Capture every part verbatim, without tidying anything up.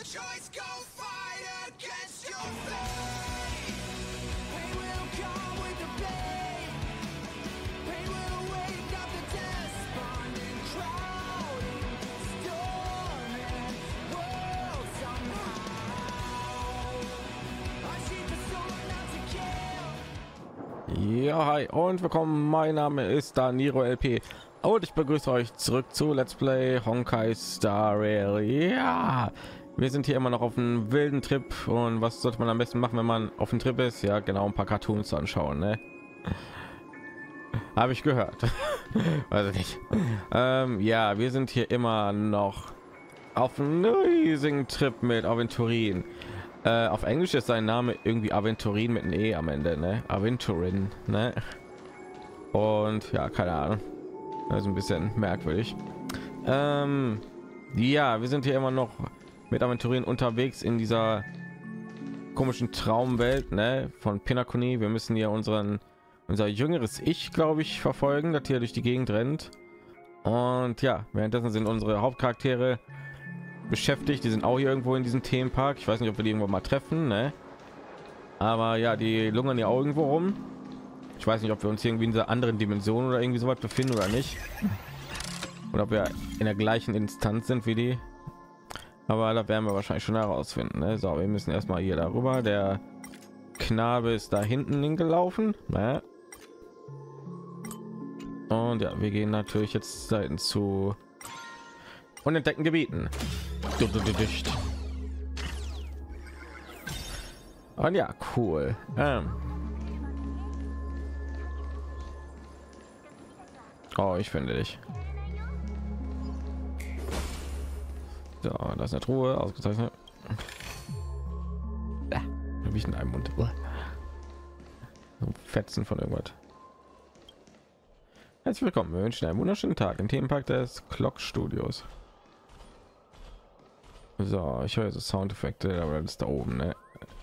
Ja, hi und willkommen. Mein Name ist Daniro L P und ich begrüße euch zurück zu Let's Play Honkai Star Rail. Ja, wir sind hier immer noch auf einem wilden Trip und was sollte man am besten machen, wenn man auf dem Trip ist? Ja, genau, ein paar Cartoons anschauen, ne? Habe ich gehört. Weiß ich nicht. Ähm, ja, wir sind hier immer noch auf einem riesigen Trip mit Aventurin. Äh, auf Englisch ist sein Name irgendwie Aventurin mit einem E am Ende, ne? Aventurin, ne? Und ja, keine Ahnung. Also ein bisschen merkwürdig. Ähm, ja, wir sind hier immer noch mit Aventurin unterwegs in dieser komischen Traumwelt, ne? Von Penacony. Wir müssen hier unseren unser jüngeres Ich, glaube ich, verfolgen, das hier durch die Gegend rennt. Und ja, währenddessen sind unsere Hauptcharaktere beschäftigt. Die sind auch hier irgendwo in diesem Themenpark. Ich weiß nicht, ob wir die irgendwo mal treffen, ne? Aber ja, die lungern ja auch irgendwo rum. Ich weiß nicht, ob wir uns irgendwie in dieser anderen Dimension oder irgendwie so weit befinden oder nicht. Oder ob wir in der gleichen Instanz sind wie die. Aber da werden wir wahrscheinlich schon herausfinden, ne? So, wir müssen erstmal hier darüber. Der Knabe ist da hinten hingelaufen, ne? Und ja, wir gehen natürlich jetzt Seiten zu unentdeckten Gebieten. Und ja, cool. Ähm. Oh, ich finde dich. So, das ist eine Truhe, ausgezeichnet. Wie ich in einem Mund. So Fetzen von irgendwas. Herzlich willkommen. Wir wünschen einen wunderschönen Tag im Themenpark des Clock Studios. So, ich höre so Soundeffekte, aber das ist da oben, ne?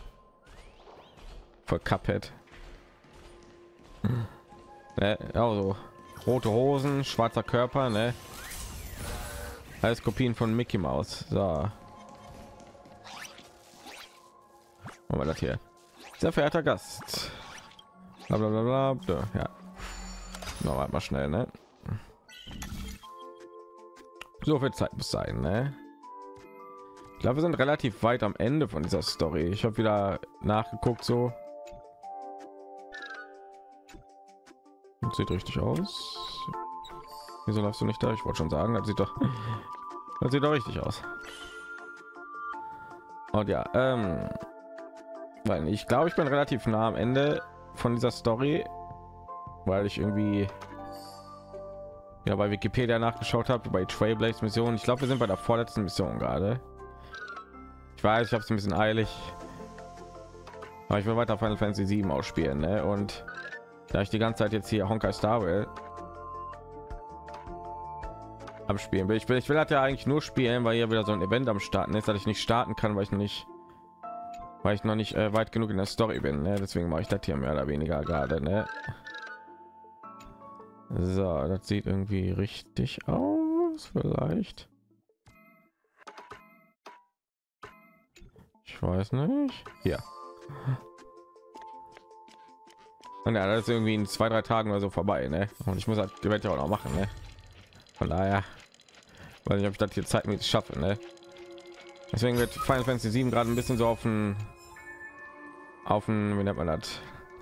Voll Cuphead. Ne? Also rote Hosen, schwarzer Körper, ne? Alles Kopien von Mickey Mouse. So. Machen wir das hier. Sehr verehrter Gast. Bla bla bla bla. Ja. Noch mal schnell, ne? So viel Zeit muss sein, ne? Ich glaube, wir sind relativ weit am Ende von dieser Story. Ich habe wieder nachgeguckt, so. Das sieht richtig aus. Wieso läufst du nicht da? Ich wollte schon sagen, das sieht doch, das sieht doch richtig aus. Und ja, ähm, weil ich glaube, ich bin relativ nah am Ende von dieser Story, weil ich irgendwie ja bei Wikipedia nachgeschaut habe, bei Trailblaze Mission. Ich glaube, wir sind bei der vorletzten Mission gerade. Ich weiß, ich habe es ein bisschen eilig, aber ich will weiter Final Fantasy sieben ausspielen, ne? Und da ich die ganze Zeit jetzt hier Honkai Star Rail am Spielen will, ich will, ich will das ja eigentlich nur spielen, weil hier wieder so ein Event am Starten ist, dass ich nicht starten kann, weil ich noch nicht, weil ich noch nicht äh, weit genug in der Story bin, ne? Deswegen mache ich das hier mehr oder weniger gerade, ne? So, das sieht irgendwie richtig aus, vielleicht. Ich weiß nicht. Ja. Und ja, das ist irgendwie in zwei, drei Tagen oder so vorbei, ne? Und ich muss halt die Welt ja auch noch machen, ne? Von daher, weil ich habe das hier Zeit mit schaffe, ne? Deswegen wird Final Fantasy sieben gerade ein bisschen so auf den, auf den, wie nennt man das?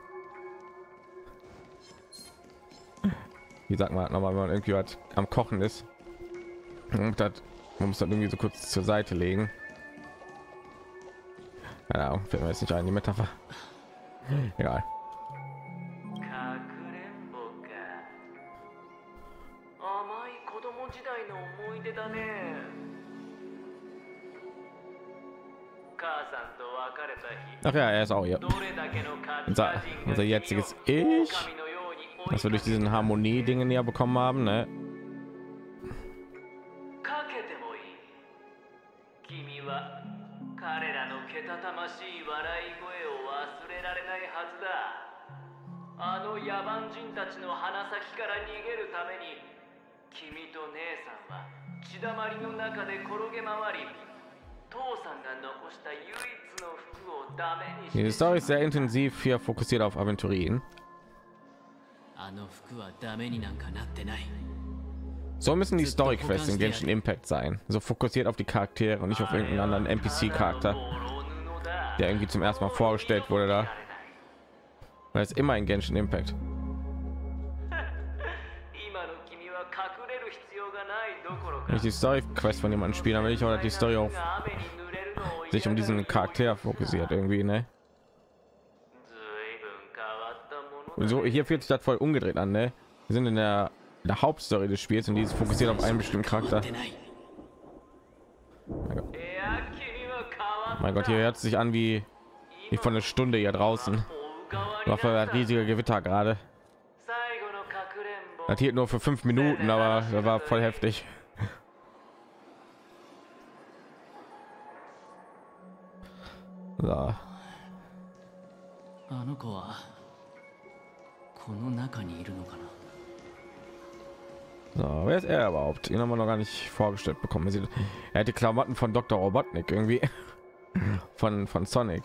Wie sagt man nochmal, wenn man irgendwie was am Kochen ist? Und das, man muss dann irgendwie so kurz zur Seite legen. Ja, fällt mir jetzt nicht ein, die Metapher. Egal. Ach ja, er ist auch hier. Unser, unser jetziges Ich, dass wir durch diesen Harmonie-Dinge näher bekommen haben, ne? Die Story ist sehr intensiv hier fokussiert auf Aventurien. So müssen die Story Quests in Genshin Impact sein, so fokussiert auf die Charaktere und nicht auf irgendeinen anderen N P C-Charakter, der irgendwie zum ersten Mal vorgestellt wurde da. Weil es immer in Genshin Impact. Wenn ich die Story Quest von jemandem spielen, dann will ich auch, dass die Story auch sich um diesen Charakter fokussiert irgendwie, ne? Und so hier fühlt sich das voll umgedreht an, ne? Wir sind in der, in der Hauptstory des Spiels und die ist fokussiert auf einen bestimmten Charakter. Mein Gott, mein Gott, hier hört sich an wie, wie von einer Stunde hier draußen. War voll ein riesiger Gewitter gerade. Das hielt nur für fünf Minuten, aber das war voll heftig. So. So, wer ist er überhaupt? Ihn haben wir noch gar nicht vorgestellt bekommen. Er hat die Klamotten von Doktor Robotnik irgendwie von von Sonic.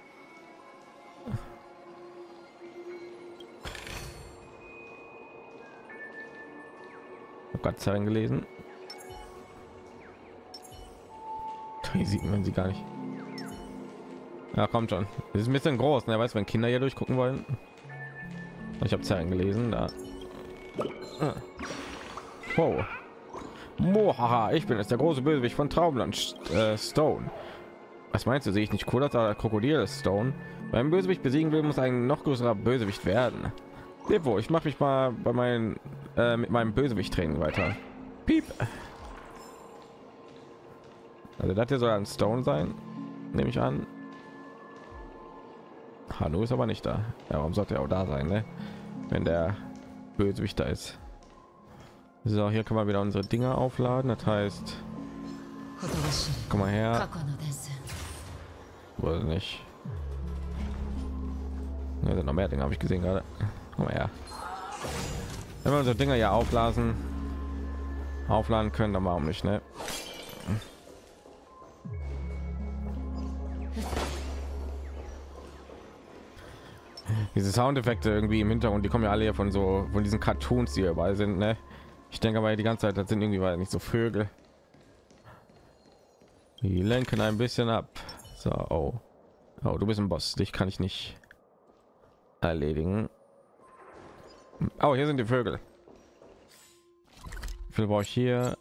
Ich habe gerade Zeilen gelesen. Hier sieht man sie gar nicht. Ja, kommt schon. Das ist ein bisschen groß, ne? Weiß, wenn Kinder hier durchgucken wollen. Ich habe Zeilen gelesen, da. Wow. Mohaha, ich bin jetzt der große Bösewicht von Traumland äh, Stone. Was meinst du? Sehe ich nicht cool aus? Der Krokodil Stone. Beim Bösewicht besiegen will, muss ein noch größerer Bösewicht werden. Wo ich mache mich mal bei meinen äh, mit meinem Bösewicht Training weiter. Piep. Also das hier soll ein Stone sein, nehme ich an. Hanu ist aber nicht da. Ja, warum sollte er auch da sein, ne? Wenn der Bösewicht da ist. So, hier können wir wieder unsere Dinger aufladen. Das heißt, komm mal her. Wohl nicht. Ja, sind noch mehr Dinge, habe ich gesehen gerade. Komm mal her. Wenn wir unsere Dinger ja aufladen, aufladen können, dann warum nicht, ne? Diese Soundeffekte irgendwie im Hintergrund, die kommen ja alle hier von so von diesen Cartoons, die überall sind, ne? Ich denke aber die ganze Zeit, das sind irgendwie weil nicht so Vögel. Die lenken ein bisschen ab. So, oh, oh, du bist ein Boss, dich kann ich nicht erledigen. Oh, hier sind die Vögel. Wie viel brauche ich hier?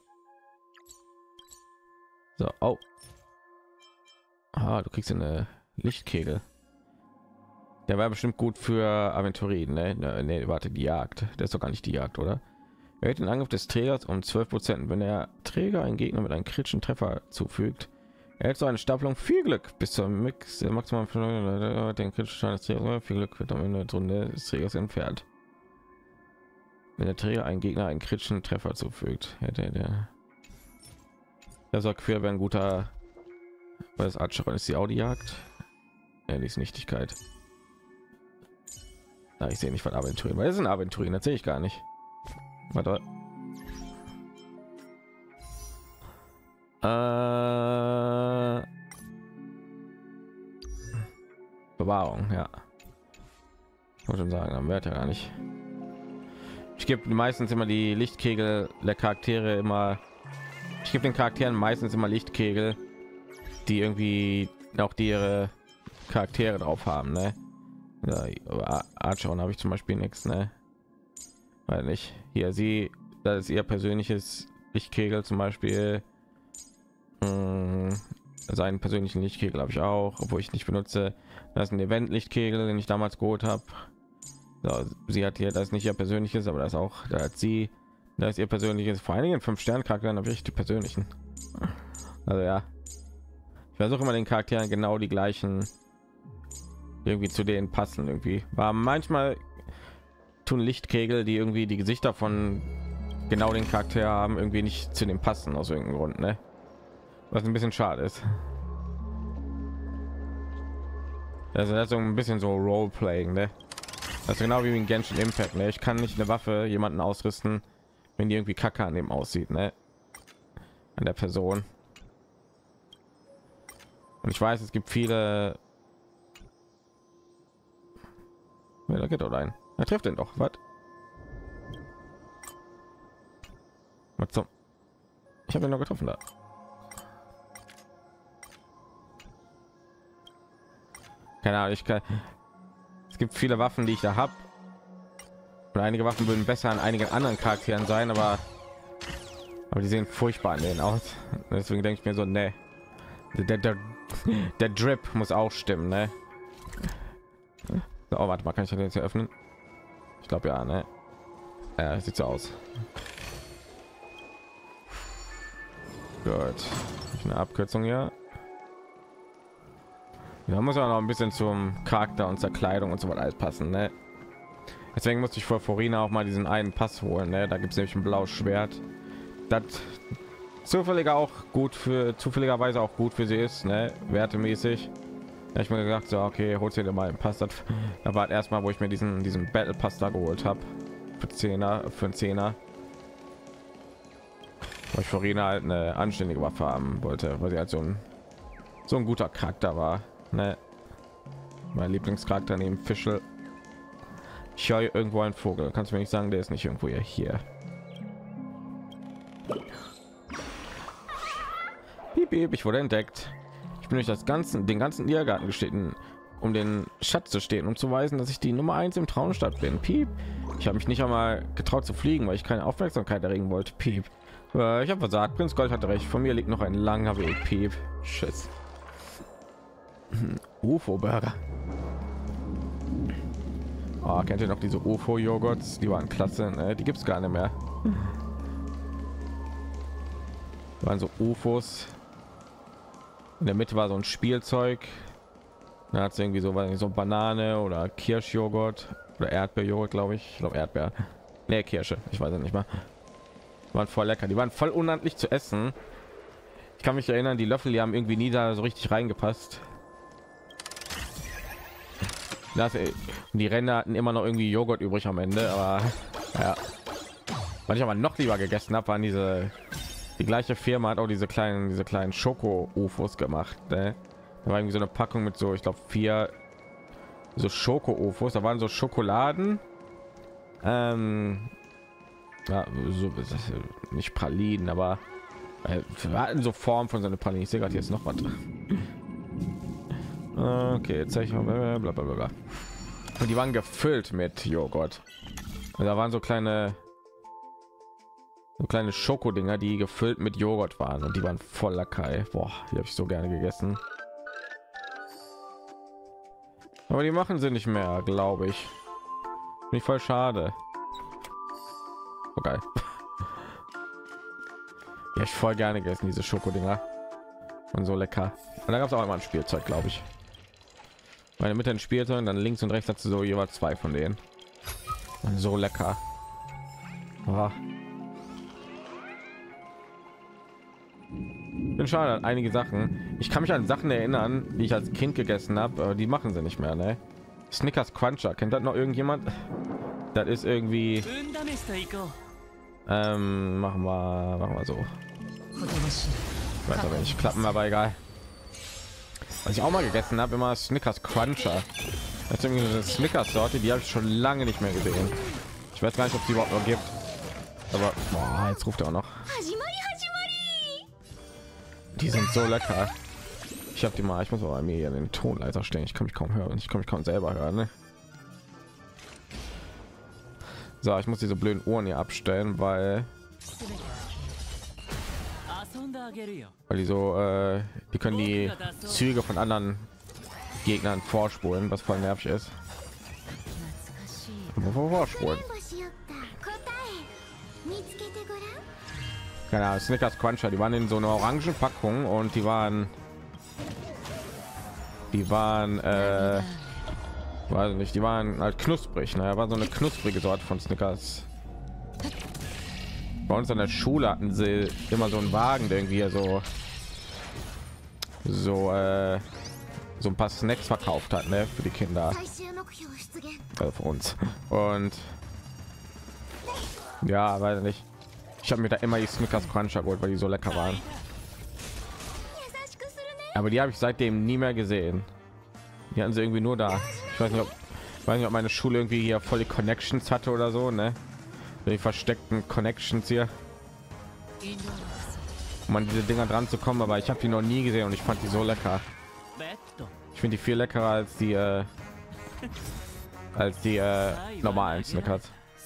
So, oh, ah, du kriegst eine Lichtkegel. Der war bestimmt gut für Aventurien, ne? Ne, ne, warte, die Jagd. Der ist doch gar nicht die Jagd, oder? Er hält den Angriff des Trägers um zwölf Prozent, wenn der Träger einen Gegner mit einem kritischen Treffer zufügt. Er hält so eine Staffelung. Viel Glück bis zum Mix maximal den kritischen Schaden des Trägers. Viel Glück wird am Ende der Runde des Trägers entfernt. Wenn der Träger einen Gegner einen kritischen Treffer zufügt, hätte der. Das sorgt für ein guter. Weil das Archeron ist die Audi-Jagd. Ja, die ist Nichtigkeit. Na, ich sehe nicht von Aventurien, weil es sind Aventurien, das sehe ich gar nicht. Warte. Äh... Bewahrung, ja. Ich muss schon sagen, dann wird ja gar nicht. Ich gebe meistens immer die Lichtkegel der Charaktere immer. Ich gebe den Charakteren meistens immer Lichtkegel, die irgendwie auch die ihre Charaktere drauf haben, ne? Ja, Archeron habe ich zum Beispiel nichts, ne? Weil nicht hier sie, das ist ihr persönliches Lichtkegel zum Beispiel. Mh, seinen persönlichen Lichtkegel habe ich auch, obwohl ich nicht benutze. Das ist ein Event Lichtkegel, den ich damals geholt habe. So, sie hat hier das nicht ihr persönliches, aber das ist auch, da hat sie, da ist ihr persönliches. Vor einigen fünf Sterne Charakteren habe ich die persönlichen. Also ja, ich versuche immer den Charakteren genau die gleichen irgendwie zu denen passen. Irgendwie war manchmal tun Lichtkegel, die irgendwie die Gesichter von genau den Charakter haben, irgendwie nicht zu dem passen aus irgendeinem Grund, ne? Was ein bisschen schade ist. Also das ist so ein bisschen so Roleplaying, ne? Das ist genau wie in Genshin Impact, ne? Ich kann nicht eine Waffe jemanden ausrüsten, wenn die irgendwie kacke an dem aussieht, ne? An der Person. Und ich weiß, es gibt viele. Ja, da geht doch ein. Er trifft den doch. Was? Was zum? Ich habe ihn noch getroffen da. Keine Ahnung, ich kann. Es gibt viele Waffen, die ich da habe. Und einige Waffen würden besser an einigen anderen Charakteren sein, aber aber die sehen furchtbar an denen aus. Deswegen denke ich mir so, ne, der, der, der Drip muss auch stimmen, ne? So, oh, warte mal, kann ich den jetzt hier öffnen? Ich glaube ja, ne? Ja, sieht so aus. Gut, eine Abkürzung hier. Da muss ja noch ein bisschen zum Charakter und zur Kleidung und so weiter alles passen, ne? Deswegen musste ich vor Forina auch mal diesen einen Pass holen, ne? Da gibt es nämlich ein blaues Schwert, das zufälliger auch gut für zufälligerweise auch gut für sie ist, ne? Wertemäßig. Ja, ich mir gedacht, so okay, holst dir mal einen Pass. Da war erstmal, wo ich mir diesen diesen Battle Pass da geholt habe für Zehner, für einen Zehner. Weil ich Forina halt eine anständige Waffe haben wollte, weil sie halt so ein so ein guter Charakter war, ne? Mein Lieblingscharakter neben Fischl. Ich höre irgendwo ein Vogel. Kannst du mir nicht sagen, der ist nicht irgendwo hier? Piep, piep, ich wurde entdeckt. Ich bin durch das ganzen, den ganzen Irrgarten gestiegen, um den Schatz zu stehen, um zu weisen, dass ich die Nummer eins im Traumstadt bin. Piep. Ich habe mich nicht einmal getraut zu fliegen, weil ich keine Aufmerksamkeit erregen wollte. Piep. Äh, ich habe versagt. Prinz Gold hatte recht. Von mir liegt noch ein langer Weg. Piep. Schiss. U F O-Burger. Oh, kennt ihr noch diese U F O-Joghurts? Die waren klasse, ne? Die gibt es gar nicht mehr. Waren so U F Os. In der Mitte war so ein Spielzeug. Da hat es irgendwie so, was, so Banane oder Kirschjoghurt oder Erdbeerjoghurt, glaube ich. Ich glaube Erdbeer. Nee, Kirsche. Ich weiß es nicht mal. Die waren voll lecker. Die waren voll unhandlich zu essen. Ich kann mich erinnern, die Löffel, die haben irgendwie nie da so richtig reingepasst. Das, die Ränder hatten immer noch irgendwie Joghurt übrig am Ende, aber ja. Was ich aber noch lieber gegessen habe, waren diese, die gleiche Firma hat auch diese kleinen, diese kleinen Schoko-U F Os gemacht. Ne? Da war irgendwie so eine Packung mit so, ich glaube vier so Schoko-U F Os. Da waren so Schokoladen, ähm, ja, so nicht Pralinen, aber äh, hatten so Form von so einer Praline. Ich sehe gerade jetzt noch was. Okay, jetzt zeige ich mal. Blablabla. Und die waren gefüllt mit Joghurt. Und da waren so kleine, so kleine Schokodinger, die gefüllt mit Joghurt waren und die waren voll lecker. Boah, die habe ich so gerne gegessen. Aber die machen sie nicht mehr, glaube ich. Bin ich voll schade. Okay. Ja, ich voll gerne gegessen diese Schokodinger und so lecker. Und da gab es auch immer ein Spielzeug, glaube ich. Meine Mitte ein Spielzeug, dann links und rechts dazu so jeweils zwei von denen. Und so lecker. Oh. Bin schade an einige Sachen. Ich kann mich an Sachen erinnern, die ich als Kind gegessen habe, aber die machen sie nicht mehr, ne? Snickers Cruncher, kennt das noch irgendjemand? Das ist irgendwie ähm, machen wir machen wir so. Weiß aber nicht klappen, aber egal. Was ich auch mal gegessen habe, immer Snickers Cruncher. Das ist irgendwie eine Snickers Sorte, die habe ich schon lange nicht mehr gesehen. Ich weiß gar nicht, ob sie überhaupt noch gibt. Aber boah, jetzt ruft er auch noch. Die sind so lecker. Ich habe die mal. Ich muss aber mir hier den Ton leiser stellen. Ich kann mich kaum hören. Ich kann mich kaum selber hören. Ne? So, ich muss diese blöden Ohren hier abstellen, weil weil die so äh, die können die Züge von anderen Gegnern vorspulen, was voll nervig ist. Vorspulen. Keine Ahnung, Snickers Cruncher, die waren in so einer orangen Packung und die waren die waren äh, weiß nicht, die waren halt knusprig, ne? War so eine knusprige Sorte von Snickers. Bei uns an der Schule hatten sie immer so einen Wagen, der irgendwie so so äh, so ein paar Snacks verkauft hat, ne, für die Kinder, also für uns. Und ja, weiß nicht, ich habe mir da immer die Snickers Cruncher geholt, weil die so lecker waren. aber die habe ich seitdem nie mehr gesehen. Die hatten sie irgendwie nur da. Ich weiß nicht, ob, weiß nicht, ob meine Schule irgendwie hier voll die Connections hatte oder so, ne? Die versteckten Connections hier, um an diese Dinger dran zu kommen, aber ich habe die noch nie gesehen und ich fand die so lecker. Ich finde die viel leckerer als die äh, als die äh, normalen Snickers.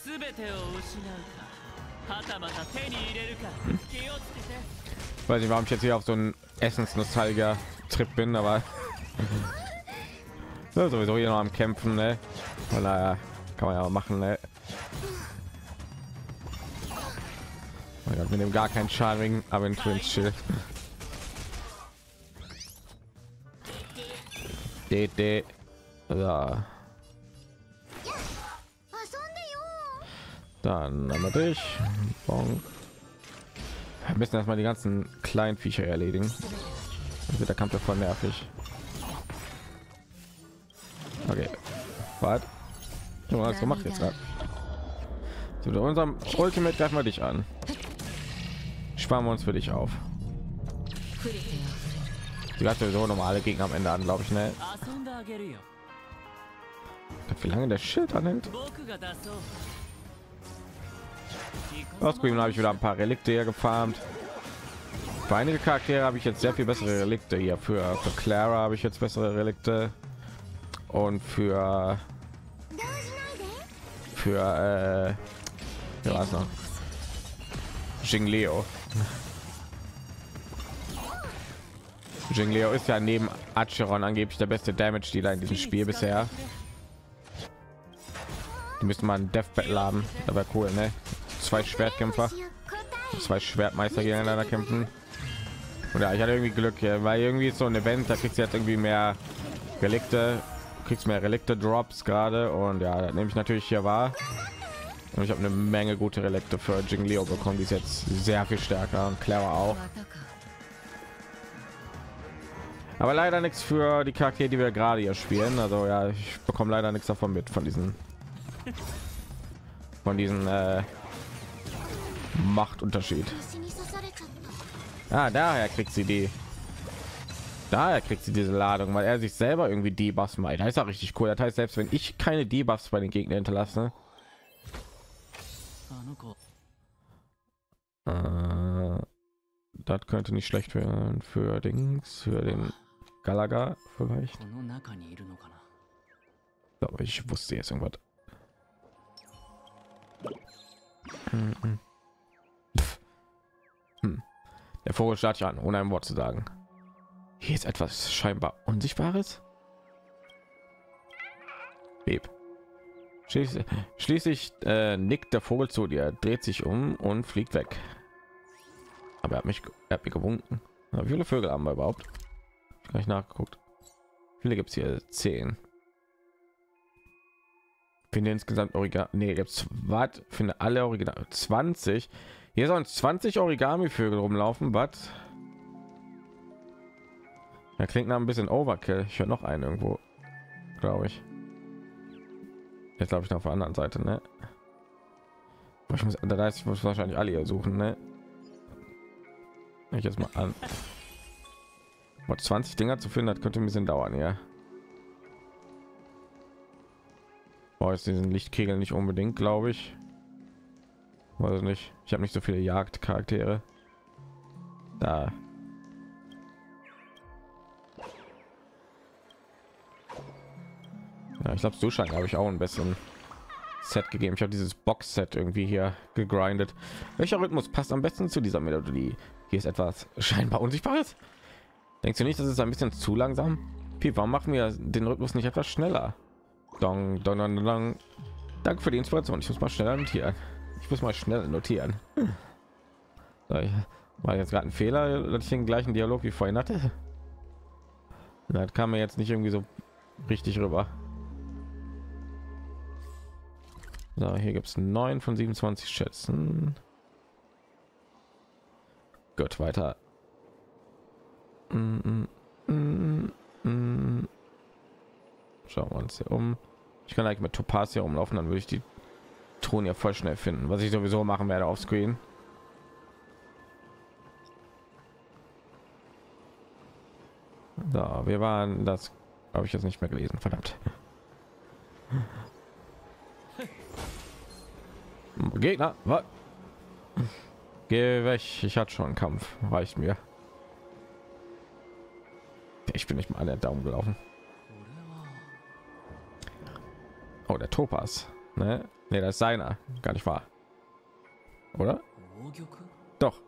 Hm? Weiß nicht, warum ich jetzt hier auf so einen Essensnostalgier-Trip bin, aber ja, sowieso hier noch am Kämpfen, ne? Von daher kann man ja auch machen, ne? Oh Gott, mit dem gar keinen Schaden, aber ein Twin Schild. D D. Ja. Dann haben wir dich. Bon. Wir müssen erstmal die ganzen kleinen Viecher erledigen. Dann wird der Kampf ja voll nervig. Okay. Was? Du hast gemacht jetzt gerade. So, mit unserem Ultimate greifen wir dich an. Sparen wir uns für dich auf. Die hat sowieso normale Gegner am Ende an, glaube ich, ne? Wie lange der Schild anhält? Ausgegeben habe ich wieder ein paar Relikte hier gefarmt. Für einige Charaktere habe ich jetzt sehr viel bessere Relikte hier. Für, für Clara habe ich jetzt bessere Relikte und für für äh, ja, was noch? Jingleo. Jingleo ist ja neben Acheron angeblich der beste Damage Dealer in diesem Spiel bisher. Die müsste man ein Death Battle haben, aber cool, ne? Zwei Schwertkämpfer, zwei Schwertmeister gegeneinander kämpfen. Und ja, ich hatte irgendwie Glück hier, weil irgendwie ist so ein Event, da kriegst du jetzt irgendwie mehr Relikte, kriegst mehr Relikte Drops gerade und ja, das nehme ich natürlich hier wahr. Und ich habe eine Menge gute Relikte für Jingleo bekommen, die ist jetzt sehr viel stärker und Clara auch. Aber leider nichts für die Charaktere, die wir gerade hier spielen. Also ja, ich bekomme leider nichts davon mit von diesen von diesen äh, Machtunterschied. Ah, daher kriegt sie die. Daher kriegt sie diese Ladung, weil er sich selber irgendwie Debuffs meint. Das ist auch richtig cool. Das heißt, selbst wenn ich keine Debuffs bei den Gegnern hinterlasse, äh, das könnte nicht schlecht werden für Dings, für den Galaga vielleicht. Aber ich wusste jetzt irgendwas. Hm. Hm. Der Vogel startet an, ohne ein Wort zu sagen. Hier ist etwas scheinbar Unsichtbares. Beb. Schließlich, schließlich äh, nickt der Vogel zu dir, dreht sich um und fliegt weg. Aber er hat mich, er hat mir gewunken. Na, wie viele Vögel haben wir überhaupt? Gleich nachgeguckt. Wie viele gibt es hier? Zehn. Finde insgesamt Original. Nee, gibt's was? Finde alle Original. zwanzig. Hier sollen zwanzig Origami-Vögel rumlaufen. Was? Ja, klingt nach ein bisschen Overkill. Ich höre noch einen irgendwo, glaube ich. Jetzt glaube ich auf der anderen Seite, ne? Ich muss, da heißt, ich muss wahrscheinlich alle hier suchen, ne? Ich jetzt mal an. zwanzig Dinger zu finden, das könnte ein bisschen dauern, ja. Boah, ist diesen Lichtkegel nicht unbedingt, glaube ich. Weiß nicht. Ich habe nicht so viele Jagdcharaktere. Da. Ja, ich glaube, so scheint habe ich auch ein besseren Set gegeben. Ich habe dieses Box-Set irgendwie hier gegrindet. Welcher Rhythmus passt am besten zu dieser Melodie? Hier ist etwas scheinbar Unsichtbares. Denkst du nicht, das ist ein bisschen zu langsam? Wie, warum machen wir den Rhythmus nicht etwas schneller? Dong, dong, dong, dong. Danke für die Inspiration. Ich muss mal schneller notieren. Ich muss mal schnell notieren. So, ich war jetzt gerade ein Fehler, dass ich den gleichen Dialog wie vorhin hatte. Das kam mir jetzt nicht irgendwie so richtig rüber. So, hier gibt es neun von siebenundzwanzig Schätzen. Gut, weiter. Mm, mm, mm, mm. Schauen wir uns hier um. Ich kann eigentlich mit Topaz hier rumlaufen, dann würde ich die Thron ja voll schnell finden, was ich sowieso machen werde auf Screen. So, wir waren, das habe ich jetzt nicht mehr gelesen, verdammt. Gegner, was? Geh weg, ich hatte schon einen Kampf, reicht mir. Ich bin nicht mal an der Daumen gelaufen. Oh, der Topaz, ne? Ne, das ist seiner, gar nicht wahr. Oder? Doch.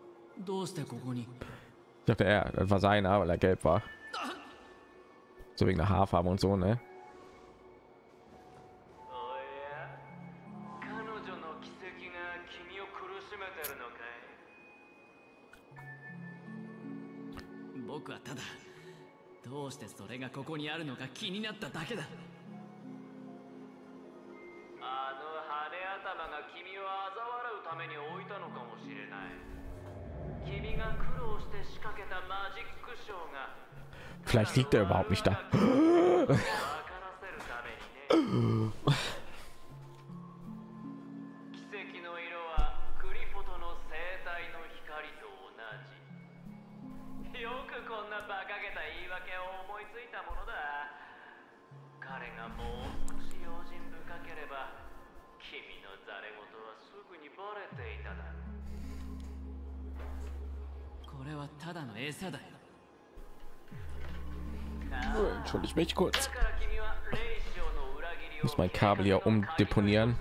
Ich dachte, er, das war seiner, weil er gelb war. So wegen der Haarfarbe und so, ne? Vielleicht liegt er überhaupt nicht da. Entschuldigt mich kurz. Ich muss mein Kabel hier umdeponieren.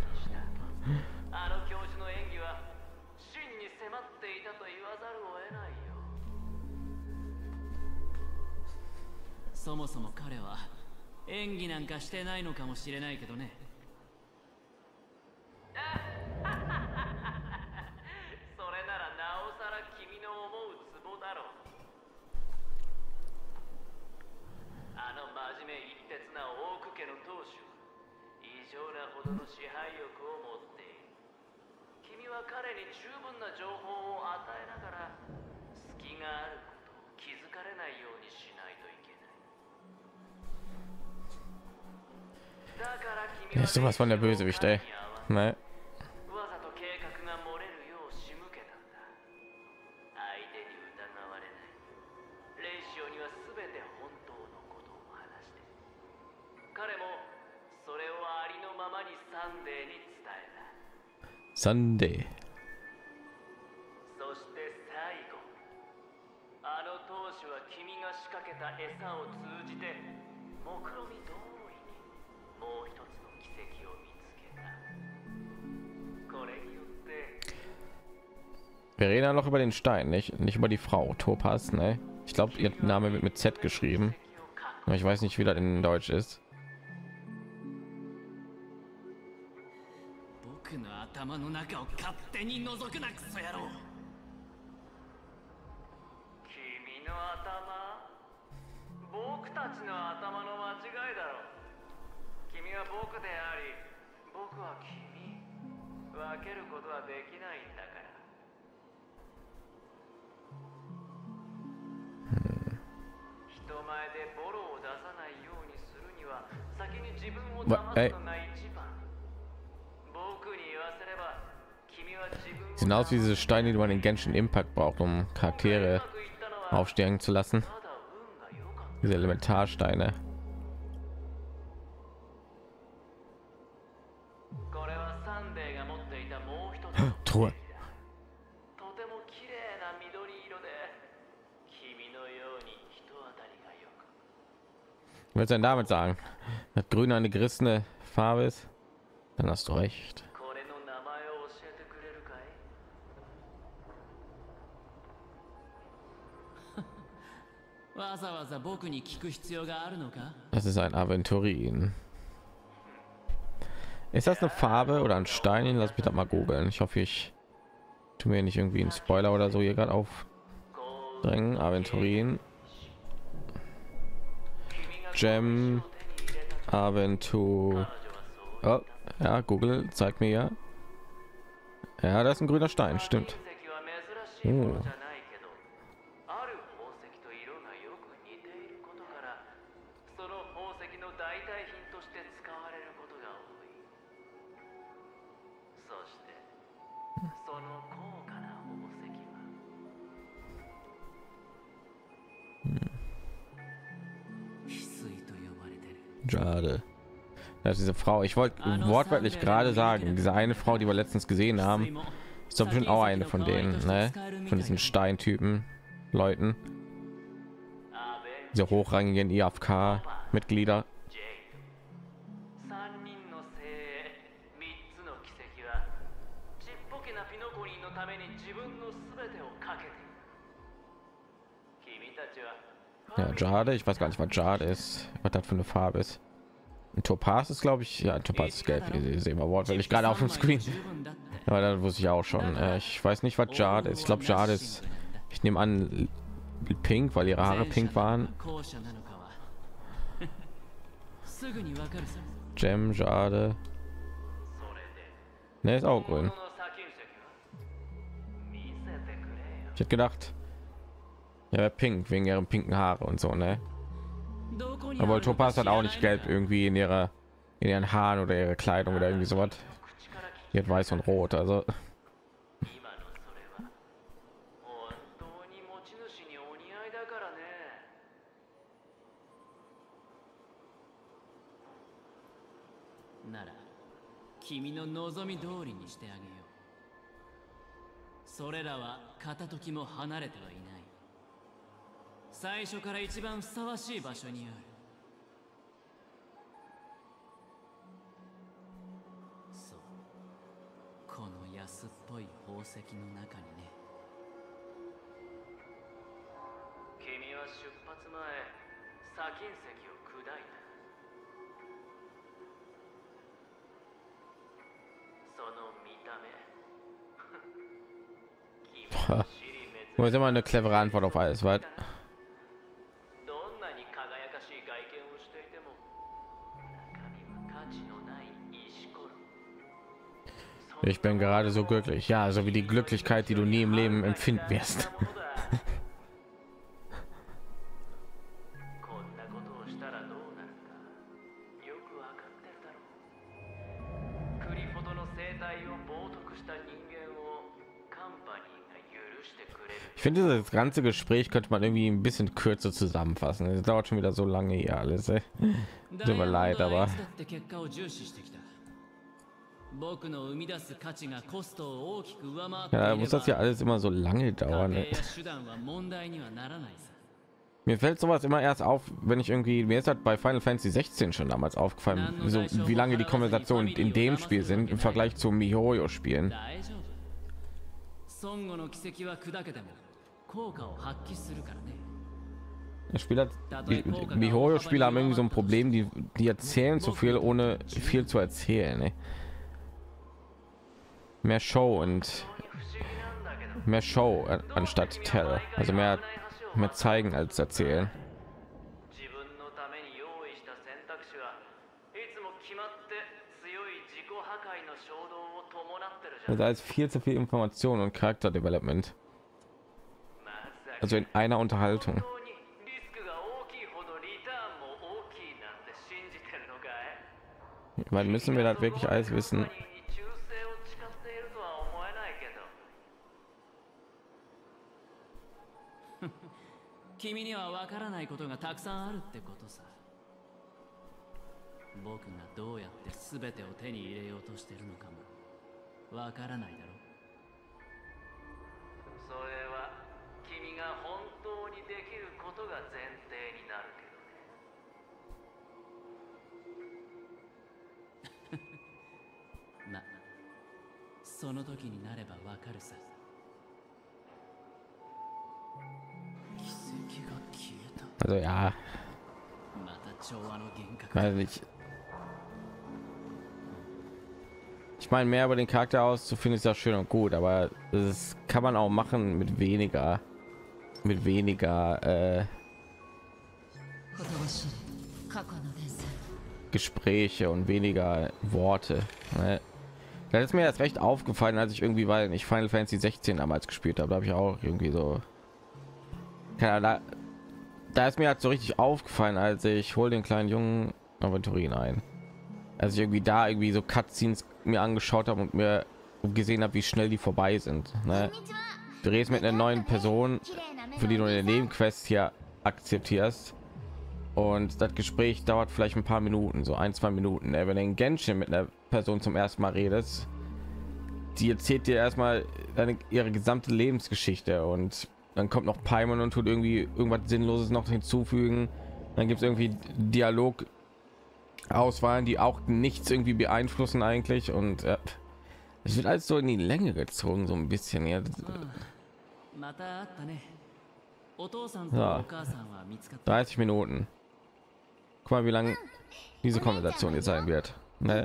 Ja, ist sowas von der Bösewicht, ey. Ne? Sunday. Wir reden ja noch über den Stein, nicht, nicht über die Frau Topaz, ne? Ich glaube, ihr Name wird mit Z geschrieben. Aber ich weiß nicht, wie das in Deutsch ist. Hey. Sieht aus wie diese Steine, die man in Genshin Impact braucht, um Charaktere aufsteigen zu lassen. Diese Elementarsteine. Truhe. Ich würde damit sagen, dass grün eine gerissene Farbe ist, dann hast du recht. Das ist ein Aventurin. Ist das eine Farbe oder ein Stein? Lass mich das mal googeln. Ich hoffe, ich tue mir nicht irgendwie einen Spoiler oder so hier gerade aufdrängen. Aventurin. Gem Aventur. Oh, ja, Google zeigt mir ja. Ja, das ist ein grüner Stein, stimmt. Oh. Jade. Das ist diese Frau. Ich wollte wortwörtlich gerade sagen, diese eine Frau, die wir letztens gesehen haben, ist doch bestimmt auch eine von denen, ne? Von diesen Steintypen, Leuten. Diese hochrangigen I A F K-Mitglieder. Ja, Jade, ich weiß gar nicht, was Jade ist, was das für eine Farbe ist. Ein Topaz ist, glaube ich, ja, ein Topaz ist gelb. Hier sehen wir wortwörtlich gerade auf dem Screen. Aber da wusste ich auch schon. Äh, ich weiß nicht, was Jade ist. Ich glaube, Jade ist, ich nehme an, pink, weil ihre Haare pink waren. Gem, Jade. Ne, ist auch grün. Ich hätte gedacht, ja, pink wegen ihren pinken Haare und so, ne? Aber Topaz hat auch nicht gelb irgendwie in ihrer in ihren Haaren oder ihre Kleidung oder irgendwie sowas. Die hat weiß und rot, also. Wo ist immer eine clevere Antwort auf alles, was? Ich bin gerade so glücklich, ja, so wie die Glücklichkeit, die du nie im Leben empfinden wirst. Ich finde, das ganze Gespräch könnte man irgendwie ein bisschen kürzer zusammenfassen. Es dauert schon wieder so lange hier alles. Ey. Tut mir leid, aber ja, muss das ja alles immer so lange dauern. Ey. Mir fällt sowas immer erst auf, wenn ich irgendwie, mir ist halt bei Final Fantasy sechzehn schon damals aufgefallen, so wie lange die Konversationen in dem Spiel sind im Vergleich zu miHoYo Spielen. Spieler, die miHoYo Spieler haben irgendwie so ein Problem, die die erzählen zu viel, ohne viel zu erzählen. Ne? Mehr Show und mehr Show anstatt Tell, also mehr mehr zeigen als erzählen. Da ist viel zu viel Information und Charakterdevelopment. Also in einer Unterhaltung. Weil müssen wir das wirklich alles wissen? Also ja, weiß nicht. Ich meine, mehr über den Charakter auszufinden ist ja schön und gut, aber das kann man auch machen mit weniger, mit weniger äh, Gespräche und weniger Worte. Ne? Das ist mir jetzt recht aufgefallen, als ich irgendwie, weil ich Final Fantasy sechzehn damals gespielt habe, da habe ich auch irgendwie so, da, da ist mir halt so richtig aufgefallen, als ich hol den kleinen jungen Aventurin ein, als ich irgendwie da irgendwie so Cutscenes mir angeschaut habe und mir gesehen habe, wie schnell die vorbei sind. Ne? Du redest mit einer neuen Person, für die du eine Nebenquest hier akzeptierst, und das Gespräch dauert vielleicht ein paar Minuten, so ein, zwei Minuten. Ne? Wenn du in Genshin mit einer Person zum ersten Mal redest, die erzählt dir erstmal deine, ihre gesamte Lebensgeschichte und dann kommt noch Paimon und tut irgendwie irgendwas Sinnloses noch hinzufügen. Dann gibt es irgendwie Dialog Auswahlen, die auch nichts irgendwie beeinflussen eigentlich und äh, es wird alles so in die Länge gezogen, so ein bisschen. Ja. So. dreißig Minuten. Guck mal, wie lange diese Konversation jetzt sein wird. Ne?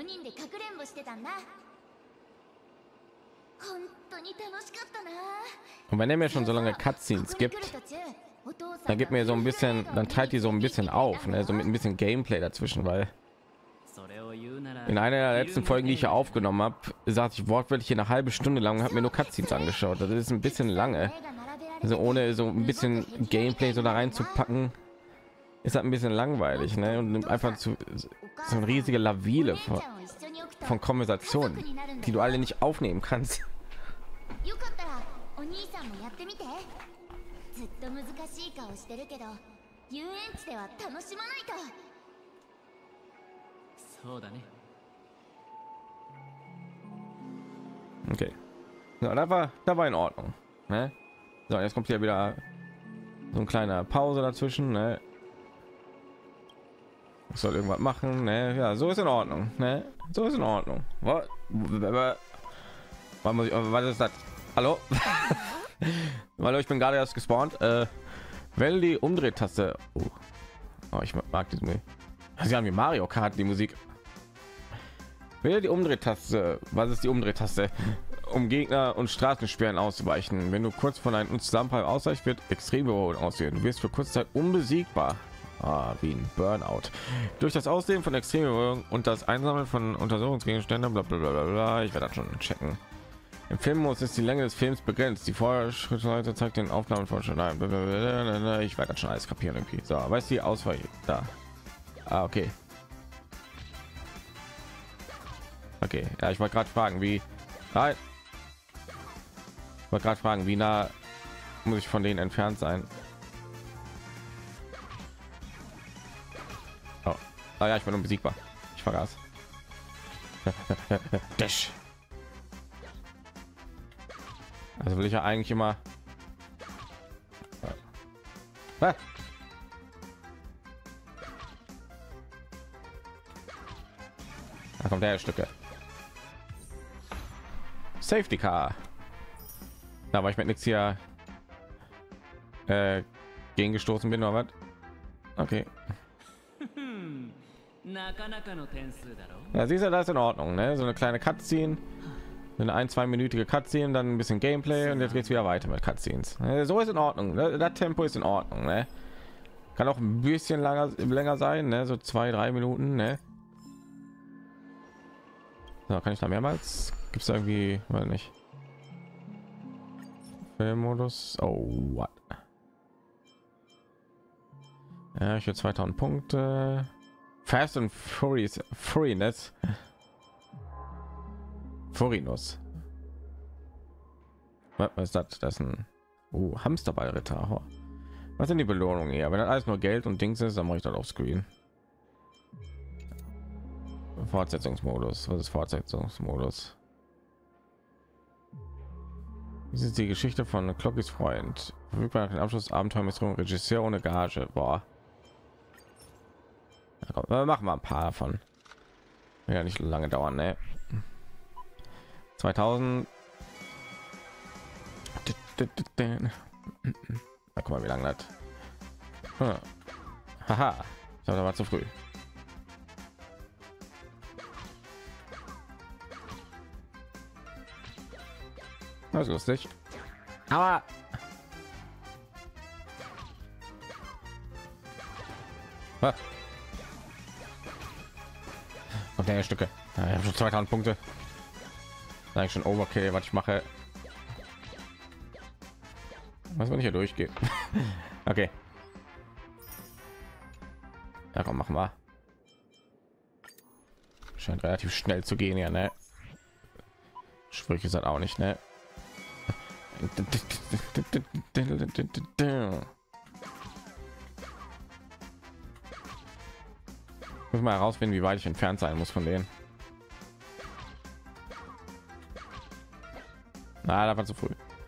Und wenn er mir schon so lange Cutscenes gibt, dann gibt mir so ein bisschen, dann teilt die so ein bisschen auf, ne? So mit ein bisschen Gameplay dazwischen, weil in einer der letzten Folgen, die ich hier aufgenommen habe, saß ich wortwörtlich eine halbe Stunde lang und habe mir nur Cutscenes angeschaut. Das ist ein bisschen lange. Also ohne so ein bisschen Gameplay so da reinzupacken, ist halt ein bisschen langweilig, ne? Und nimmt einfach zu so eine riesige Lawine von, von Konversationen, die du alle nicht aufnehmen kannst. Okay, so, da war da war in Ordnung, ne? So, jetzt kommt hier wieder so ein kleiner Pause dazwischen, ne? Ich soll irgendwas machen, ne? Ja, so ist in Ordnung, ne? So ist in Ordnung. Was, was, muss ich, was ist das? Hallo? Hallo, ich bin gerade erst gespawnt. Äh, wenn die Umdrehtaste, oh. Oh, ich mag diese Musik. Sie haben wie Mario Kart die Musik. Wähle die Umdrehtaste. Was ist die Umdrehtaste? Um Gegner und Straßensperren auszuweichen. Wenn du kurz von einem Zusammenfall ausweichst, wird extrem aussehen. Du wirst für kurze Zeit unbesiegbar. Ah, wie ein Burnout. Durch das Aussehen von Extrembewegung und das Einsammeln von Untersuchungsgegenständen, bla bla bla bla. Ich werde das schon checken. Im Filmmodus ist die Länge des Films begrenzt. Die Vorschritte zeigt den Aufnahmen von schon ein. Ich werde das schon alles kapieren irgendwie. So, weißt du, die Auswahl da. Ah, okay. Okay, ja, ich wollte gerade fragen, wie. Nein. Ich wollte gerade fragen, wie nah muss ich von denen entfernt sein? Oh, ah, ja, ich bin unbesiegbar. Ich vergaß. Dash. Also will ich ja eigentlich immer. Ah. Da kommt der Stücke. Safety Car. Da war ich mit nichts hier äh, gegen gestoßen bin oder was? Okay. Ja, siehst du, das ist in Ordnung, ne? So eine kleine Cutscene, eine ein zwei minütige Cutscene, dann ein bisschen Gameplay und jetzt geht's wieder weiter mit Cutscenes. So ist in Ordnung, ne? Das Tempo ist in Ordnung, ne? Kann auch ein bisschen länger länger sein, ne? So zwei drei Minuten, ne? So, kann ich da mehrmals? Gibt es irgendwie, weil nicht Filmmodus? Oh, what? Ja, ich will zweitausend Punkte. Fast and Furious, Furiness, Furinus. Was ist das? Das ist ein uh, Hamsterballritter. Was sind die Belohnungen hier? Wenn das alles nur Geld und Dings ist, dann mache ich das auf Screen. Fortsetzungsmodus. Was ist Fortsetzungsmodus? Das ist die Geschichte von Clockys Freund. Verfügbar nach dem Abschluss Abenteuermission Regisseur ohne Gage. Boah. Ja, komm, wir machen wir ein paar davon. Ja, nicht lange dauern, ne? zweitausend. Na, guck mal, wie lange das. Hm. Haha, ich glaube, da war zu früh. Das ist lustig. Aber ah. Und der Stücke. Ja, ich habe schon zweitausend Punkte. Eigentlich schon Overkill, was ich mache. Was, wenn ich hier durchgehe? Okay. Ja, komm, machen wir. Scheint relativ schnell zu gehen, ja, ne? Sprüche ist halt auch nicht, ne? Muss mal herausfinden, wie weit ich entfernt sein muss von denen. Na, da war zu früh.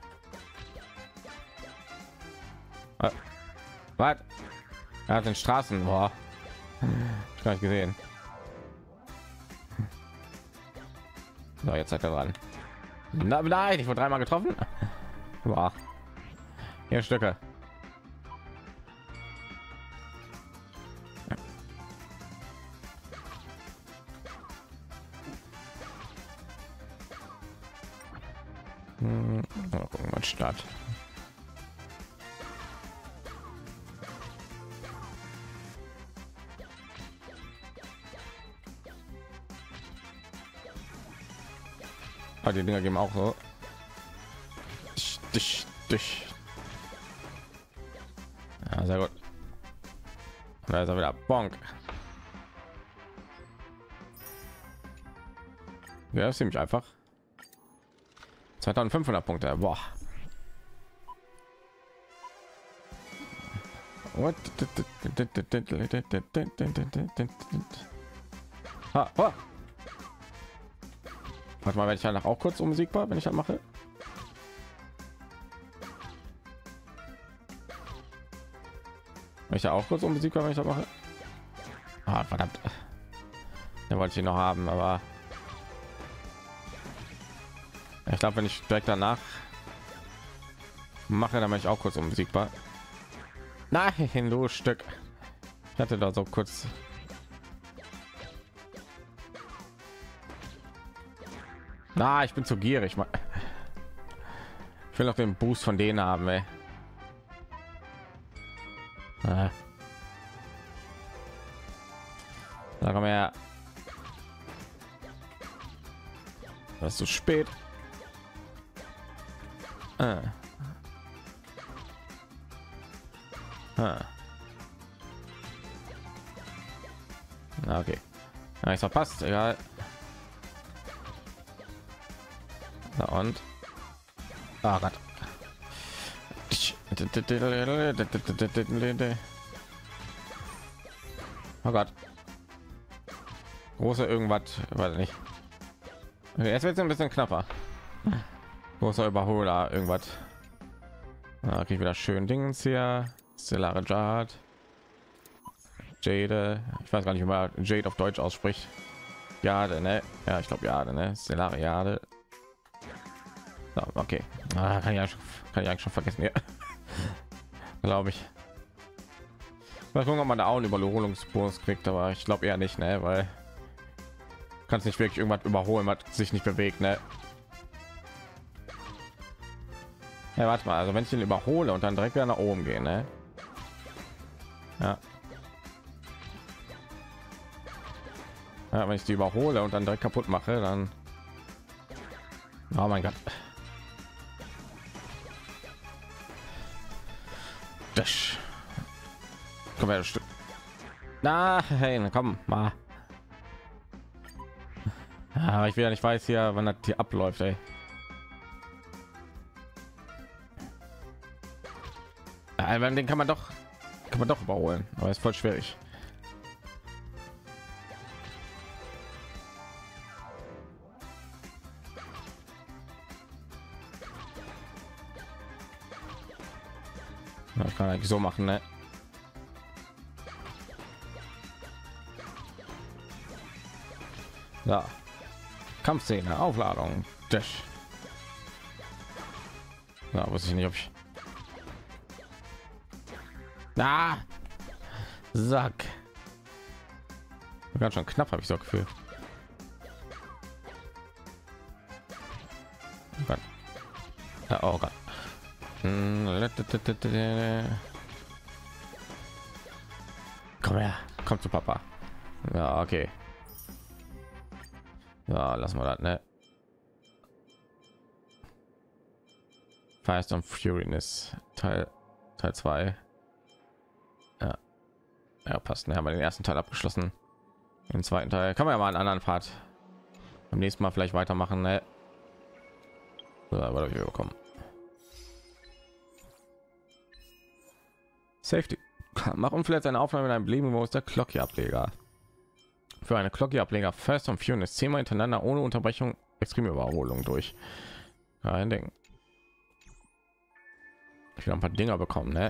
Was? Was? Er hat den Straßen. Boah. Ich gar nicht gesehen. So, jetzt seid ihr dran. Na, nein, ich wurde dreimal getroffen. Boah. Hier Stücke. Hm, mal gucken, was statt. Ah, die Dinger geben auch so. Dich, dich. Ja, sehr gut. Da ist er wieder. Bonk. Ja, ist ziemlich einfach. zweitausendfünfhundert Punkte. Boah. What? Ah, oh. Warte mal, wenn ich danach auch kurz unbesiegbar, wenn ich das mache. Wenn ich ja auch kurz unbesiegbar, wenn ich das mache. Ah, verdammt. Da wollte ich ihn noch haben, aber ich glaube, wenn ich direkt danach mache, dann bin ich auch kurz unbesiegbar. Nein, du Stück. Ich hatte da so kurz. Na, ich bin zu gierig. Ich will noch den Boost von denen haben, ey. Ah. Da komm her. Das ist zu spät. Ah. Ah. Okay. Ja, ich verpasst, egal. Na und? Ah, Gott. Oh Gott. Große irgendwas, weiß nicht. Okay, jetzt wird es ein bisschen knapper. Großer Überholer, irgendwas. Ah, okay, wieder schön Dings hier. Stellare Jade. Jade. Ich weiß gar nicht, wie man Jade auf Deutsch ausspricht. Jade, ne? Ja, ich glaube Jade, ne? Stellare Jade. So, okay. Ah, kann, ich, kann ich eigentlich schon vergessen, ja. Glaube ich. Mal gucken, ob man da auch einen Überholungsbonus kriegt, aber ich glaube eher nicht, ne? Weil kannst nicht wirklich irgendwas überholen, was sich nicht bewegt, ne? Ja, warte mal, also wenn ich den überhole und dann direkt wieder nach oben gehen, ne? Ja. Ja, wenn ich die überhole und dann direkt kaputt mache, dann oh mein Gott. Das komm her, Stück. Na, hey, komm mal. Aber ich will ja nicht weiß hier, wann das hier abläuft, ey. Ja, den kann man doch kann man doch überholen, aber ist voll schwierig. Ja, ich kann eigentlich so machen, ne? Ja. Kampfszene, Aufladung. Dash. Ja, weiß ich nicht, ob ich. Na, Sack. Ganz schon knapp, habe ich so Gefühl. Oh Gott. Ja, oh Gott. Komm her, komm zu Papa. Ja, okay. Ja, lassen wir das, ne? Fast and Furious Teil Teil zwei. Ja. Ja, passt. Ne, haben wir den ersten Teil abgeschlossen. Den zweiten Teil kann man ja mal einen anderen Part beim nächsten Mal vielleicht weitermachen, ne? So, aber wir bekommen. Safety. Mach und vielleicht eine Aufnahme mit einem Belieben aus der Glocke Ableger. für eine Glocki-Ableger fest und führen es zehnmal hintereinander ohne Unterbrechung extreme Überholung durch. Kein Ding. Ich will ein paar Dinger bekommen, ne?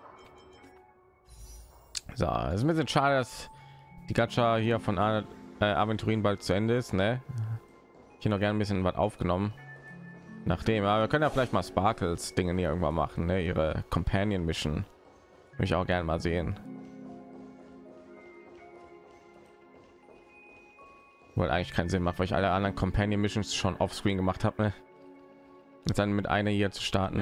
So, es ist ein bisschen schade, dass die Gacha hier von äh, Aventurin bald zu Ende ist, ne? Ich hätte noch gerne ein bisschen was aufgenommen. Nachdem, aber wir können ja vielleicht mal Sparkles Dinge hier irgendwann machen, ne? Ihre Companion Mission. Würde ich auch gerne mal sehen. Weil eigentlich keinen Sinn macht, weil ich alle anderen Companion Missions schon offscreen gemacht habe, ne? Jetzt dann mit einer hier zu starten.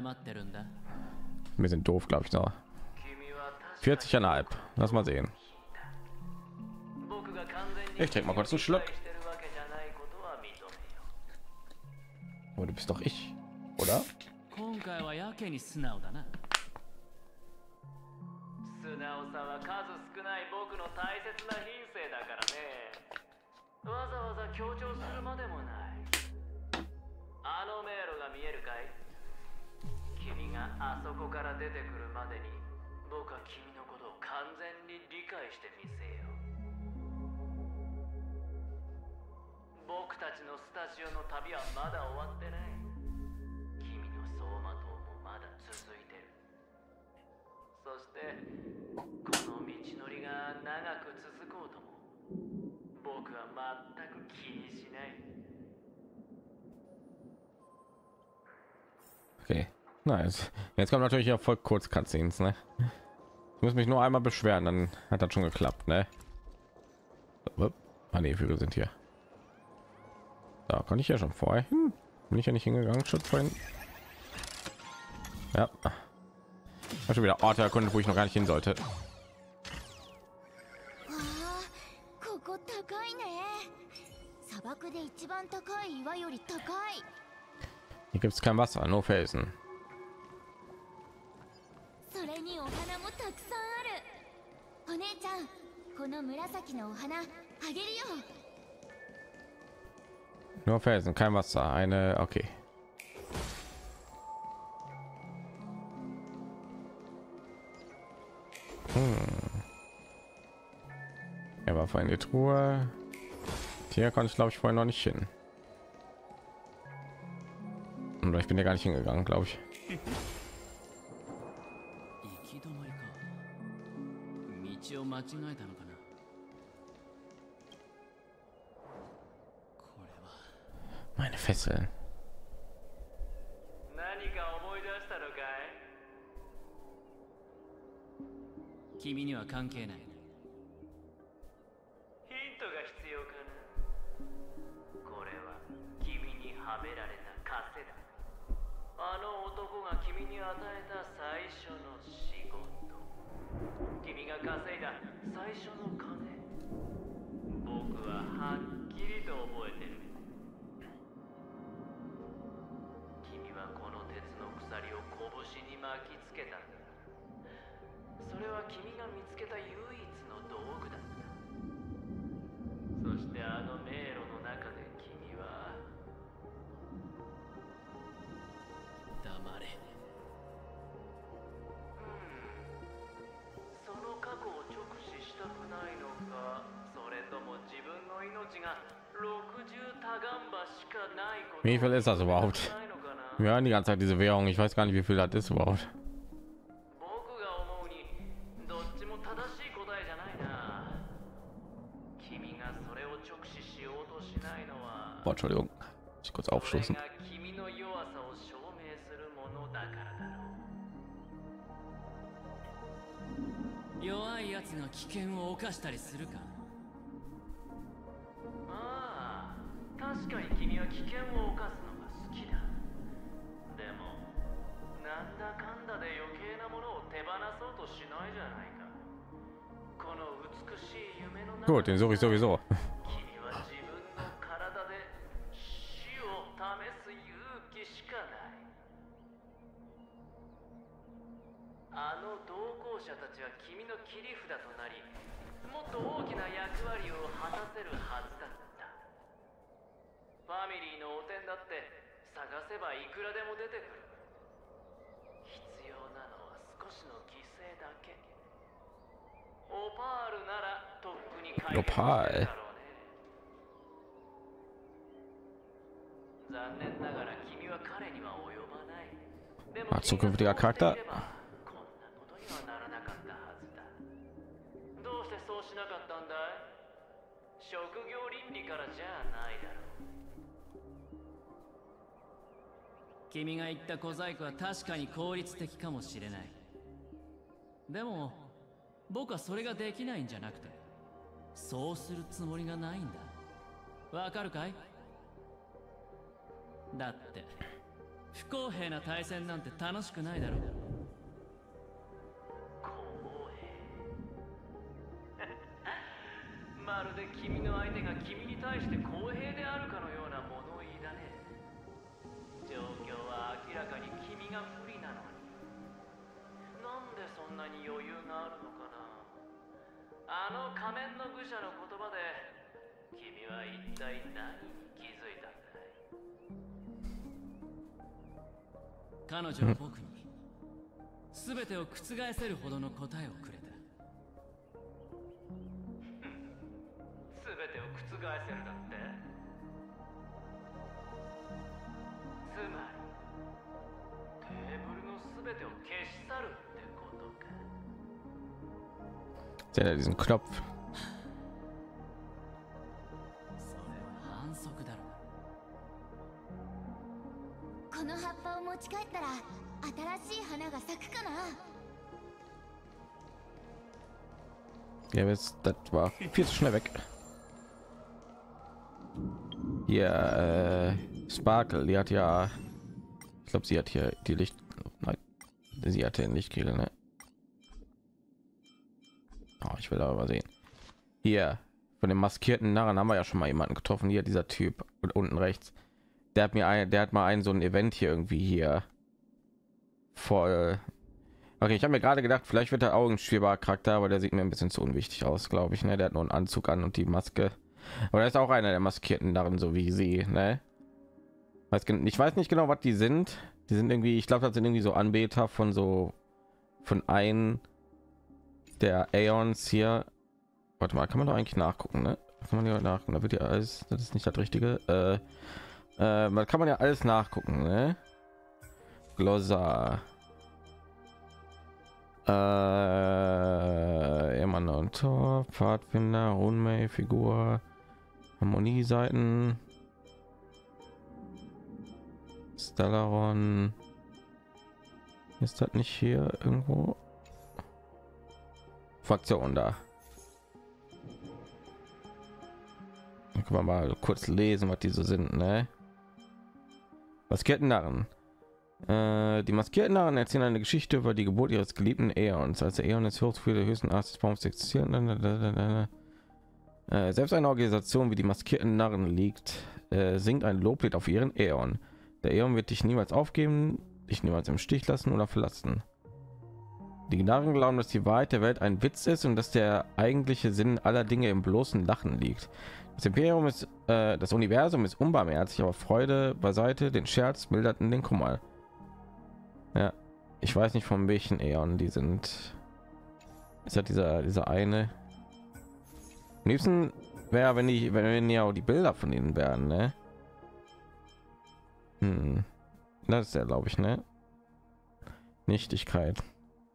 Wir sind doof, glaube ich noch. vierzig Komma fünf. Lass mal sehen. Ich trinke mal kurz einen Schluck. Oh, du bist doch ich, oder? わざわざ強調するまでもない。あの迷路が見えるかい？君があそこから出てくるまでに僕は君のことを完全に理解してみせよう。僕たちのスタジオの旅はまだ終わってない。君の走馬灯もまだ続いてる。そしてこの道のりが長く続こうとも僕は全く気にしない。 Okay, nice. Jetzt kommt natürlich auch voll kurz Cutscenes, ne? Ich muss mich nur einmal beschweren, dann hat das schon geklappt, ne? Ah, nee, Vögel sind hier. Da konnte ich ja schon vorher hin. Bin ich ja nicht hingegangen, schon vorhin. Ja. Ich habe schon wieder Orte erkundet, wo ich noch gar nicht hin sollte. Hier gibt es kein Wasser, nur Felsen. Nur Felsen, kein Wasser. Eine, okay. Hm. Er war vorhin die Truhe. Hier konnte ich, glaube ich, vorhin noch nicht hin. Oder ich bin ja gar nicht hingegangen, glaube ich. Meine Fesseln. 君には関係ない。ヒントが必要かな。これは君にはめられた枷だ。あの男が君に与えた最初の仕事。君が稼いだ最初の金。僕ははっきりと覚えてる。君はこの鉄の鎖を拳に巻きつけたんだ。それは君が見つけた唯一の道具だった。そしてあの迷路の中で君は黙れ。その過去を直視したくないのか、それとも自分の命が六十多眼馬しかないこと。 Wie viel ist das überhaupt? Wir hören die ganze Zeit diese Währung. Ich weiß gar nicht, wie viel das ist überhaupt. Oh, Entschuldigung, ich kurz aufstoßen. 弱いやつが危険を冒したりするか。ああ、確かに君は危険を冒すのが好きだ。でも、なんだかんだで余計なものを手放そうとしないじゃないか。この美しい夢の中。 Gut, den suche ich sowieso. 君は自分の体で死を試す勇気しかない。あの同行者たちは君の切り札となり、もっと大きな役割を果たせるはずだった。ファミリーの汚点だって探せばいくらでも出てくる。必要なのは少しの犠牲だけ。オパールならとっくに Global. 残念ながら君は彼には及ばない。でも Ah, zukünftiger Charakter. こんなことにはならなかったはずだ。どうしてそうしなかったんだい？職業倫理からじゃないだろう。君が言った小細工は確かに効率的かもしれない。でも僕はそれができないんじゃなくて、そうするつもりがないんだ。わかるかい？だって不公平な対戦なんて楽しくないだろう。公平まるで君の相手が君に対して公平であるかのような物言いだね。状況は明らかに君が不利なのに、なんでそんなに余裕があるのかな。あの仮面の愚者の言葉で君は一体何に気づいたんだい？彼女は僕に全てを覆せるほどの答えをくれた。全てを覆せるだって？つまりテーブルの全てを消し去るってことか。 Seht ihr diesen Knopf? それは反則だろう。 この葉っぱを持ち帰ったら新しい花が咲くかな。 Ja, jetzt, das war viel zu schnell weg. Hier, äh, Sparkle, die hat ja, ich glaube, sie hat hier die Licht, nein, sie hatte den Lichtkegel, ne? Oh, ich will aber sehen. Hier, von dem maskierten Narren haben wir ja schon mal jemanden getroffen. Hier, dieser Typ und unten rechts. Der hat mir ein, der hat mal ein so ein Event hier irgendwie hier voll. Okay, ich habe mir gerade gedacht, vielleicht wird der Augenschwieber Charakter, aber der sieht mir ein bisschen zu unwichtig aus, glaube ich. Ne, der hat nur einen Anzug an und die Maske. Aber er ist auch einer der maskierten Narren, so wie sie. Ne, weiß, ich weiß nicht genau, was die sind. Die sind irgendwie, ich glaube, das sind irgendwie so Anbeter von so von einem der Aeons hier. Warte mal, kann man doch eigentlich nachgucken, ne? Kann man ja nachgucken. Da wird ja alles, das ist nicht das Richtige. Äh, äh, man kann man ja alles nachgucken, ne? Glossar. Äh, Emann und Tor, Pfadfinder, Runmei, Figur, Harmonieseiten, Stellaron. Ist das nicht hier irgendwo? Fraktion da. Dann können wir mal kurz lesen, was die so sind, ne? Maskierten Narren. Äh, die maskierten Narren erzählen eine Geschichte über die Geburt ihres geliebten Aeons. Als der Aeon des Höchstführer der höchsten Art des Baums existieren. Äh, selbst eine Organisation wie die maskierten Narren liegt, äh, singt ein Loblied auf ihren Aeon. Der Aeon wird dich niemals aufgeben, dich niemals im Stich lassen oder verlassen. Die Narren glauben, dass die Wahrheit der Welt ein Witz ist und dass der eigentliche Sinn aller Dinge im bloßen Lachen liegt. Das Imperium ist, äh, das Universum ist unbarmherzig, aber Freude beiseite, den Scherz milderten den Kummer. Ja, ich weiß nicht von welchen Aeon die sind. Ist ja dieser dieser eine. Am liebsten wäre, wenn die, wenn ja auch die Bilder von ihnen wären, ne? Hm. Das ist ja, glaube ich, ne? Nichtigkeit.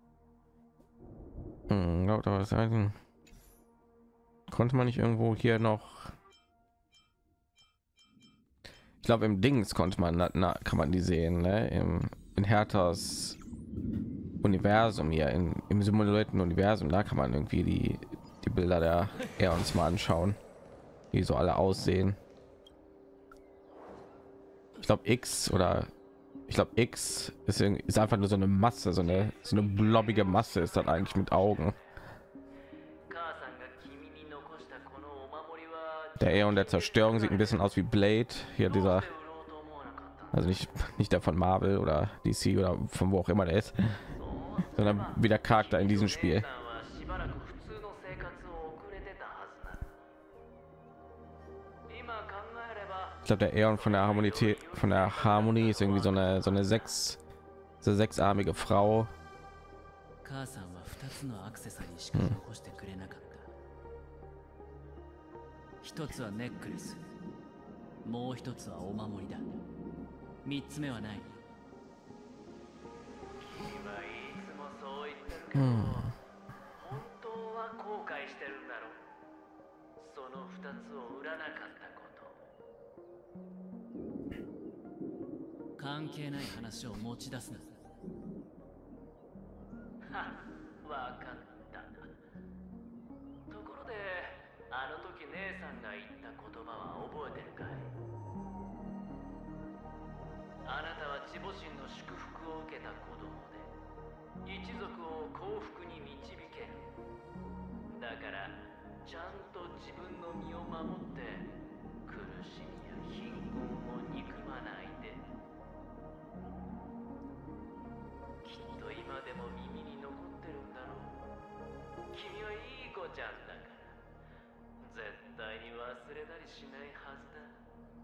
Hm, glaubt aber das ein... Konnte man nicht irgendwo hier noch? Ich glaube im Dings konnte man, na, kann man die sehen, ne? Im in Herthas Universum hier in, im simulierten Universum, da kann man irgendwie die die Bilder der Aeons mal anschauen, wie so alle aussehen. Ich glaube X oder ich glaube X ist, ist einfach nur so eine Masse, so eine so eine blobbige Masse ist dann eigentlich mit Augen. Der Aeon der Zerstörung sieht ein bisschen aus wie Blade, hier dieser, also nicht nicht der von Marvel oder D C oder von wo auch immer der ist, sondern wie der Charakter in diesem Spiel. Ich glaube, der Aeon von der Harmonie von der Harmonie ist irgendwie so eine so eine sechs so sechsarmige Frau. Hm. 一つはネックレス、もう一つはお守りだ。三つ目はない。 君はいつもそう言ってるけど、本当は後悔してるんだろう。その二つを売らなかったこと。 関係ない話を持ち出すな。 はっ、わかった。ところで、あの時姉さんが言った言葉は覚えてるかい？あなたは地母神の祝福を受けた子供で、一族を幸福に導ける。だからちゃんと自分の身を守って苦しみや貧困を憎まないで。きっと今でも耳に残ってるんだろう。君はいい子ちゃんだから絶対に忘れたりしないはずだ。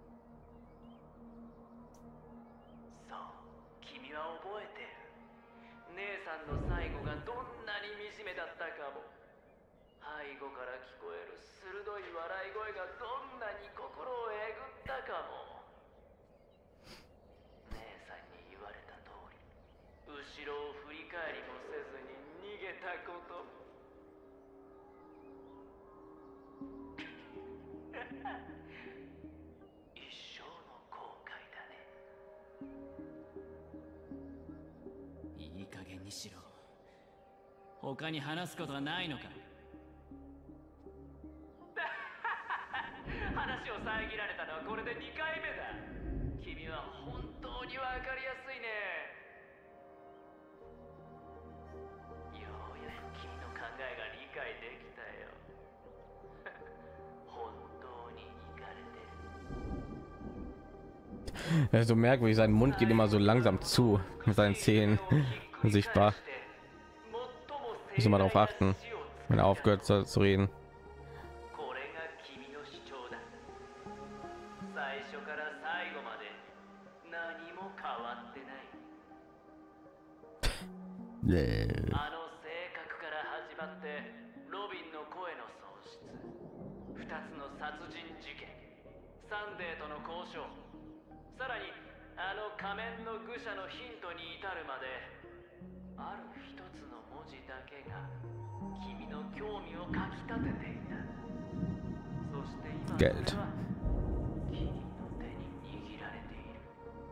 そう、君は覚えてる。姉さんの最後がどんなに惨めだったかも。背後から聞こえる鋭い笑い声がどんなに心をえぐったかも。姉さんに言われた通り、後ろを振り返りもせずに逃げたことも。一生の後悔だね。 いい加減にしろ。他に話すことはないのか。 話を遮られたのはこれでにかいめだ。君は本当にわかりやすいね。ようやく君の考えが理解できたよ。本当にイカれてる。 Er ist so merkwürdig, sein Mund geht immer so langsam zu mit seinen Zähnen sichtbar. Muss immer darauf achten, wenn er aufgehört soll zu reden. これが君の主張だ。最初から最後まで何も変わってない。あの性格から始まってロビンの声の喪失、二つの殺人事件、サンデーとの交渉、さらにあの仮面の愚者のヒントに至るまで、ある一つの文字だけが君の興味をかきたてていた。そして今それは君の手に握られている。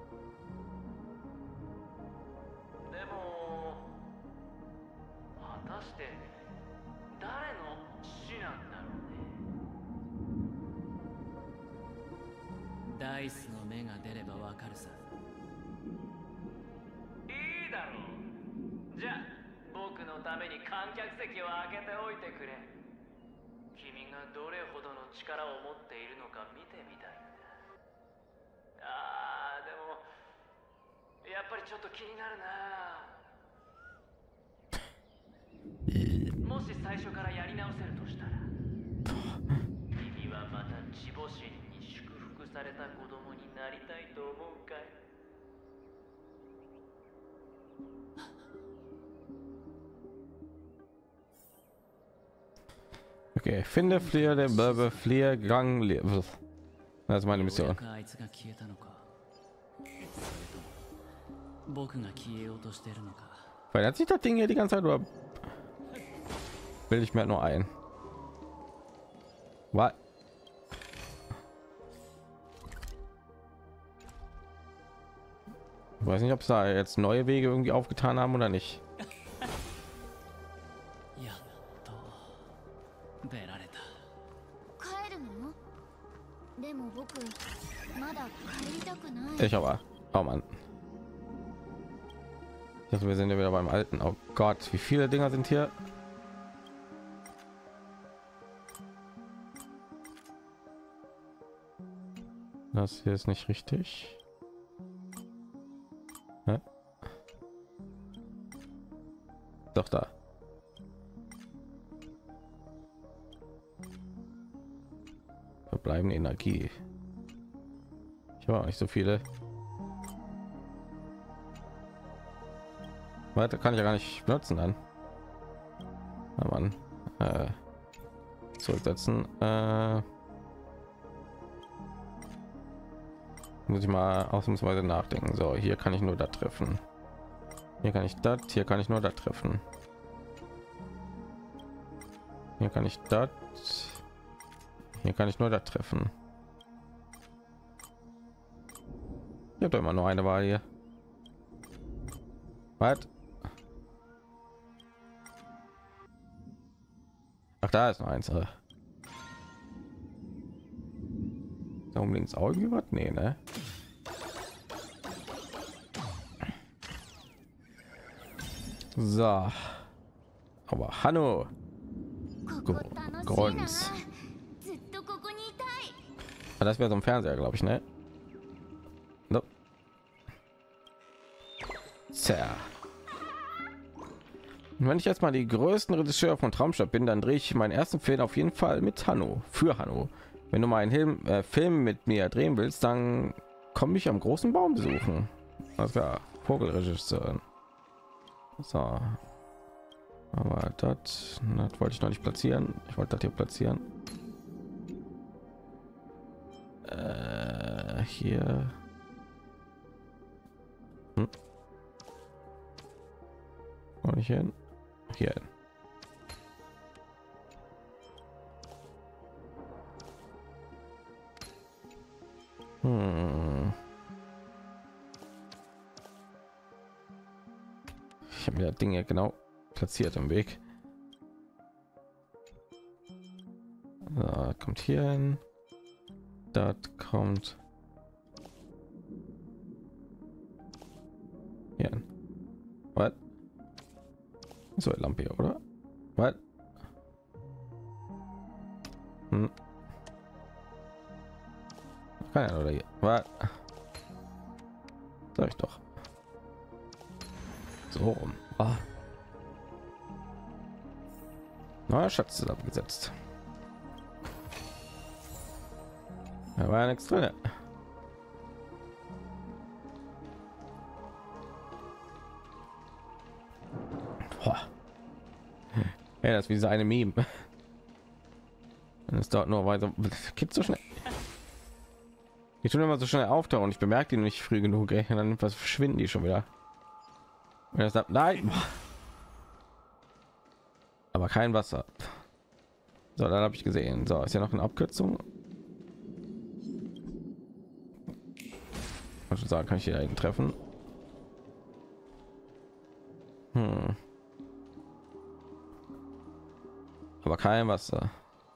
でも果たして誰の死なんだろうね。 ダイスの目が出ればわかるさ。 いいだろう。じゃあ僕のために観客席を開けておいてくれ。君がどれほどの力を持っているのか見てみたいんだ。あーでもやっぱりちょっと気になるな。もし最初からやり直せるとしたら、君はまた地母神に祝福された子供になりたいと思うかい Okay, finde Flier, der Börbe, Flier, Gang, das ist meine Mission. あいつが消えたのか。それとも僕が消えようとしてるのか。 Verändert sich das Ding hier die ganze Zeit oder will ich mir nur ein? Was? Ich weiß nicht, ob es da jetzt neue Wege irgendwie aufgetan haben oder nicht. やっと出られた。 帰るの？でも僕まだ帰りたくない。 Ich aber. Oh Mann. Ich dachte, wir sind ja wieder beim Alten. Oh Gott, wie viele Dinger sind hier? Das hier ist nicht richtig. Hä? Doch da. Verbleibende Energie. Ich habe auch nicht so viele. Weiter kann ich ja gar nicht benutzen dann. Na Mann. Äh, zurücksetzen. Äh, Muss ich mal ausnahmsweise nachdenken. So, hier kann ich nur da treffen. Hier kann ich das, hier kann ich nur da treffen. Hier kann ich das. Hier kann ich nur da treffen. Ich habe doch immer nur eine Wahl hier. Was? Ach, da ist noch eins. Da unbedingt auch irgendwie was? Nee, ne? So. Aber Hanno. ここ楽しいな。 Grunz. ずっとここにいたい。 Ah, das wäre so ein Fernseher, glaube ich, ne? No. Tja. Und wenn ich jetzt mal die größten Regisseur von Traumstadt bin, dann drehe ich meinen ersten Film auf jeden Fall mit Hanno, für Hanno. Wenn du mal einen Film, äh, Film mit mir drehen willst, dann komme ich am großen Baum besuchen. Alles klar, Vogelregisseur. So. Aber das, das wollte ich noch nicht platzieren. Ich wollte das hier platzieren. Äh, hier. Hm. Wo nicht hin? Hier hin. Hm. Ich habe mir das Ding ja genau platziert im Weg. So, kommt hier hin. Das kommt hier hin. Was? So eine Lampe hier, oder? Was? Hm. Kann ja oder hier. Was? Sag ich doch. So rum. Ah. Neuer Schatz zusammengesetzt. Da war ja nichts drin. Boah. Ja, das ist wie so eine Meme. Und es dauert nur weiter. Geht so schnell. Die tun immer so schnell auftauchen. Ich bemerke die nicht früh genug. Ey. Und dann was verschwinden die schon wieder. Und das sagt, nein. Aber kein Wasser. So, dann habe ich gesehen. So, ist ja noch eine Abkürzung. Ich würde sagen, kann ich hier einen treffen. Hm. Aber kein Wasser.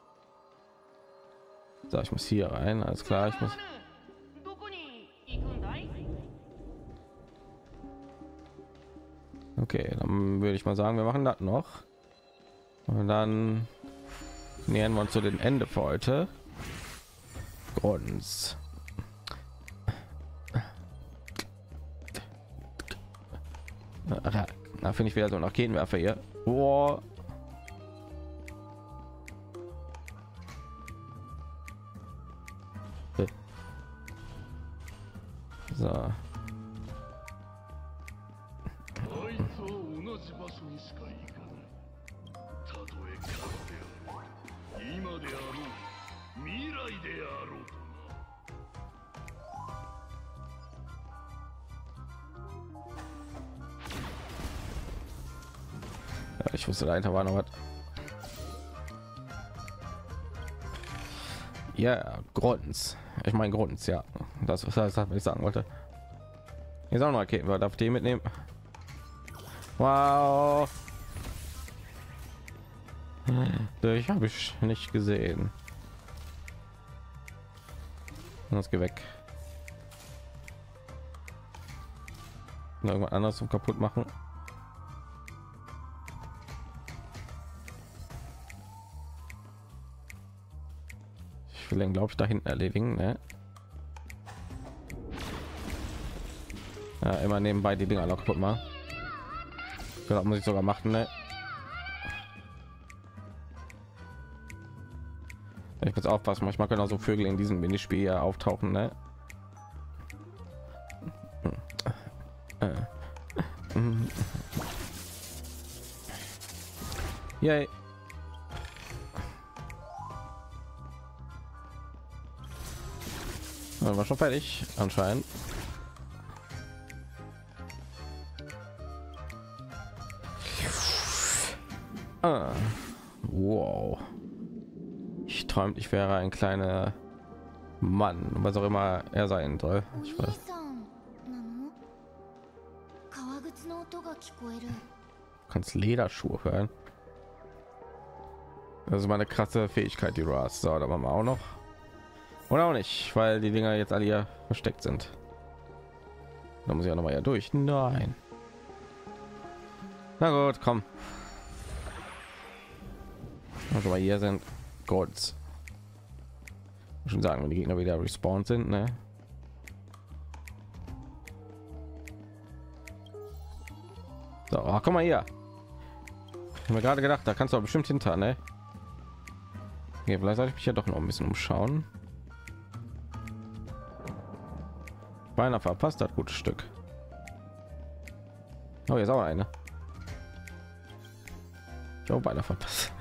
So, ich muss hier rein. Alles klar, ich muss. Okay, dann würde ich mal sagen, wir machen das noch. Und dann nähern wir uns zu dem Ende für heute. Grunz. Da finde ich wieder so nach Raketenwerfer hier. Boah. So. Ja, ich wusste, dahinter war noch was. Ja, Grunz. Ich meine Grunz, ja. Das was das, was ich sagen wollte. Hier ist auch noch Raketen, okay, darf ich die mitnehmen? Wow. Ich habe ich nicht gesehen. Das geht weg. Irgendwas anderes zum kaputt machen. Ich will den, glaube ich, da hinten erledigen. Ne? Ja, immer nebenbei die Dinger noch kaputt machen. Das muss ich sogar machen. Ne? Ich muss aufpassen, manchmal können auch so Vögel in diesem Minispiel ja auftauchen. Ne? Yay. Dann war schon fertig anscheinend. Ah. Wow. Ich träumt, ich wäre ein kleiner Mann, was auch immer er sein soll. Ich weiß. Du kannst Lederschuhe hören. Das ist meine krasse Fähigkeit, die du hast. So, da machen wir auch noch. Oder auch nicht, weil die Dinger jetzt alle hier versteckt sind. Da muss ich auch noch mal ja durch. Nein. Na gut, komm. Also mal hier sind Gods. Schon sagen, wenn die Gegner wieder respawned sind, ne? So, oh, komm mal hier. Ich habe mir gerade gedacht, da kannst du bestimmt hinter, ne? Okay, vielleicht sollte ich mich ja doch noch ein bisschen umschauen. Beinahe verpasst, das gutes Stück. Oh, jetzt auch eine. Ich habe beinahe verpasst.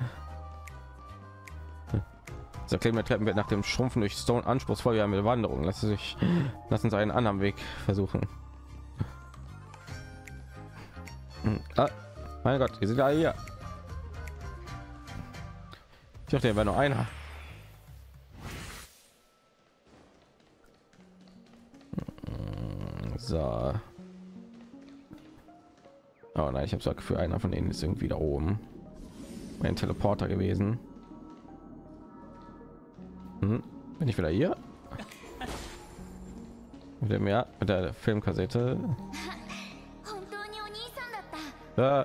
Das Erklären Treppen wird nach dem Schrumpfen durch Stone anspruchsvoll wie eine Wanderung. Lass sich, lass uns einen anderen Weg versuchen. Ah, mein Gott, wir sind alle hier. Ich dachte, wäre noch einer. So. Oh nein, ich habe das Gefühl, einer von denen ist irgendwie da oben. Ein Teleporter gewesen. Hm. Bin ich wieder hier? Mit dem, ja, mit der Filmkassette. Ja.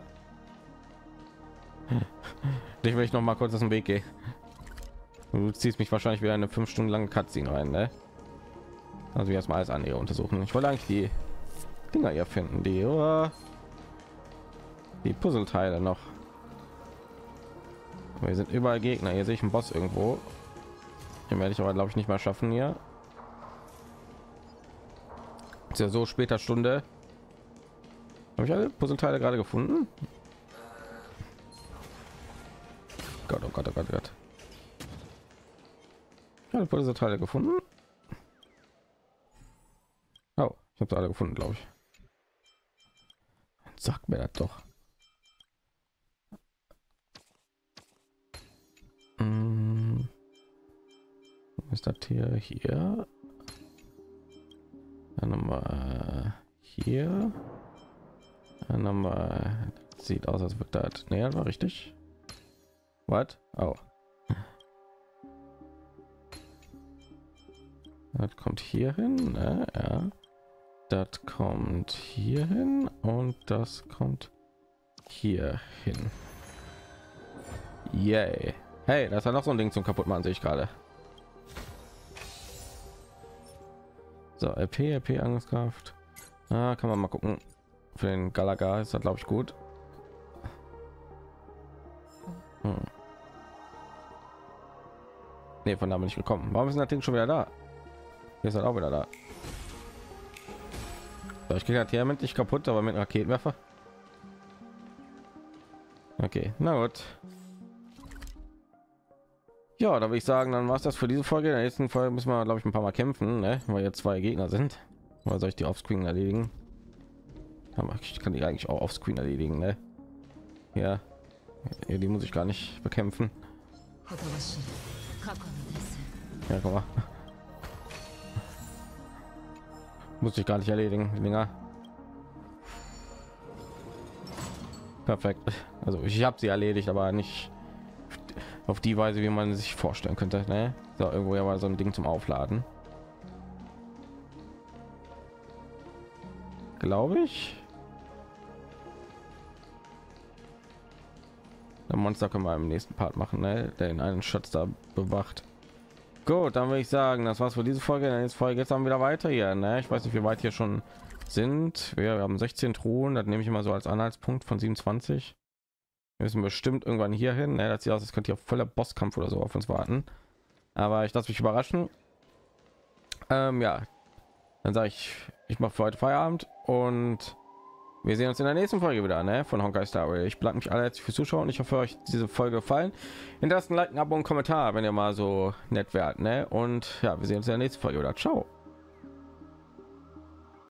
Ich will ich noch mal kurz aus dem Weg gehen. Du ziehst mich wahrscheinlich wieder eine fünf Stunden lange Cutscene rein, ne? Also wir erstmal alles andere untersuchen. Ich wollte eigentlich die Dinger hier finden, die oh, die Puzzleteile noch. Wir sind überall Gegner. Hier sehe ich einen Boss irgendwo. Den werde ich aber glaube ich nicht mal schaffen hier. Ist ja so später Stunde. Habe ich alle Puzzleteile gerade gefunden? Gott, oh Gott, oh Gott, oh Gott. Alle Puzzleteile gefunden. Oh, ich habe alle gefunden, glaube ich. Sag mir das doch. Hm. Ist das hier hier? Dann nochmal hier. Dann nochmal. Sieht aus, als wird das. Nee, das war richtig. Was? Oh. Das kommt hier hin, ne? Ja. Das kommt hier hin und das kommt hier hin. Yay. Hey, das ist noch so ein Ding zum kaputt machen, sehe ich gerade. So, L P, L P Angriffskraft. Ah, kann man mal gucken. Für den Galaga ist das glaube ich gut. Hm. Nee, von da bin ich gekommen. Warum ist das Ding schon wieder da? Hier ist halt auch wieder da. So, ich kriege das hier endlich kaputt, aber mit einem Raketenwerfer. Okay, na gut. Ja, da würde ich sagen, dann war es das für diese Folge. In der nächsten Folge müssen wir, glaube ich, ein paar Mal kämpfen, ne? Weil jetzt zwei Gegner sind. Oder soll ich die offscreen erledigen? Aber ich kann die eigentlich auch offscreen erledigen, ne? Ja, ja, die muss ich gar nicht bekämpfen. Ja, guck mal. Muss ich gar nicht erledigen, die Dinger. Perfekt. Also ich habe sie erledigt, aber nicht auf die Weise, wie man sich vorstellen könnte. Ne? So, irgendwo ja mal so ein Ding zum Aufladen. Glaube ich. Der Monster können wir im nächsten Part machen, ne? Der in einen Schatz da bewacht. Gut, dann würde ich sagen, das war's für diese Folge. In der nächsten Folge jetzt dann wieder weiter hier. Ne? Ich weiß nicht, wie weit hier schon sind. Wir haben sechzehn Truhen. Das nehme ich immer so als Anhaltspunkt von siebenundzwanzig. Wir müssen bestimmt irgendwann hier hin. Ne? Das sieht aus, als könnte hier voller Bosskampf oder so auf uns warten. Aber ich lasse mich überraschen. Ähm, ja, dann sage ich, ich mache für heute Feierabend und wir sehen uns in der nächsten Folge wieder, ne? Von Honkai Star Rail. Ich bedanke mich alle herzlich fürs Zuschauen. Ich hoffe, euch diese Folge gefallen. Hinterlasst ein Like, ein Abo und Kommentar, wenn ihr mal so nett wärt, ne? Und ja, wir sehen uns in der nächsten Folge wieder. Ciao.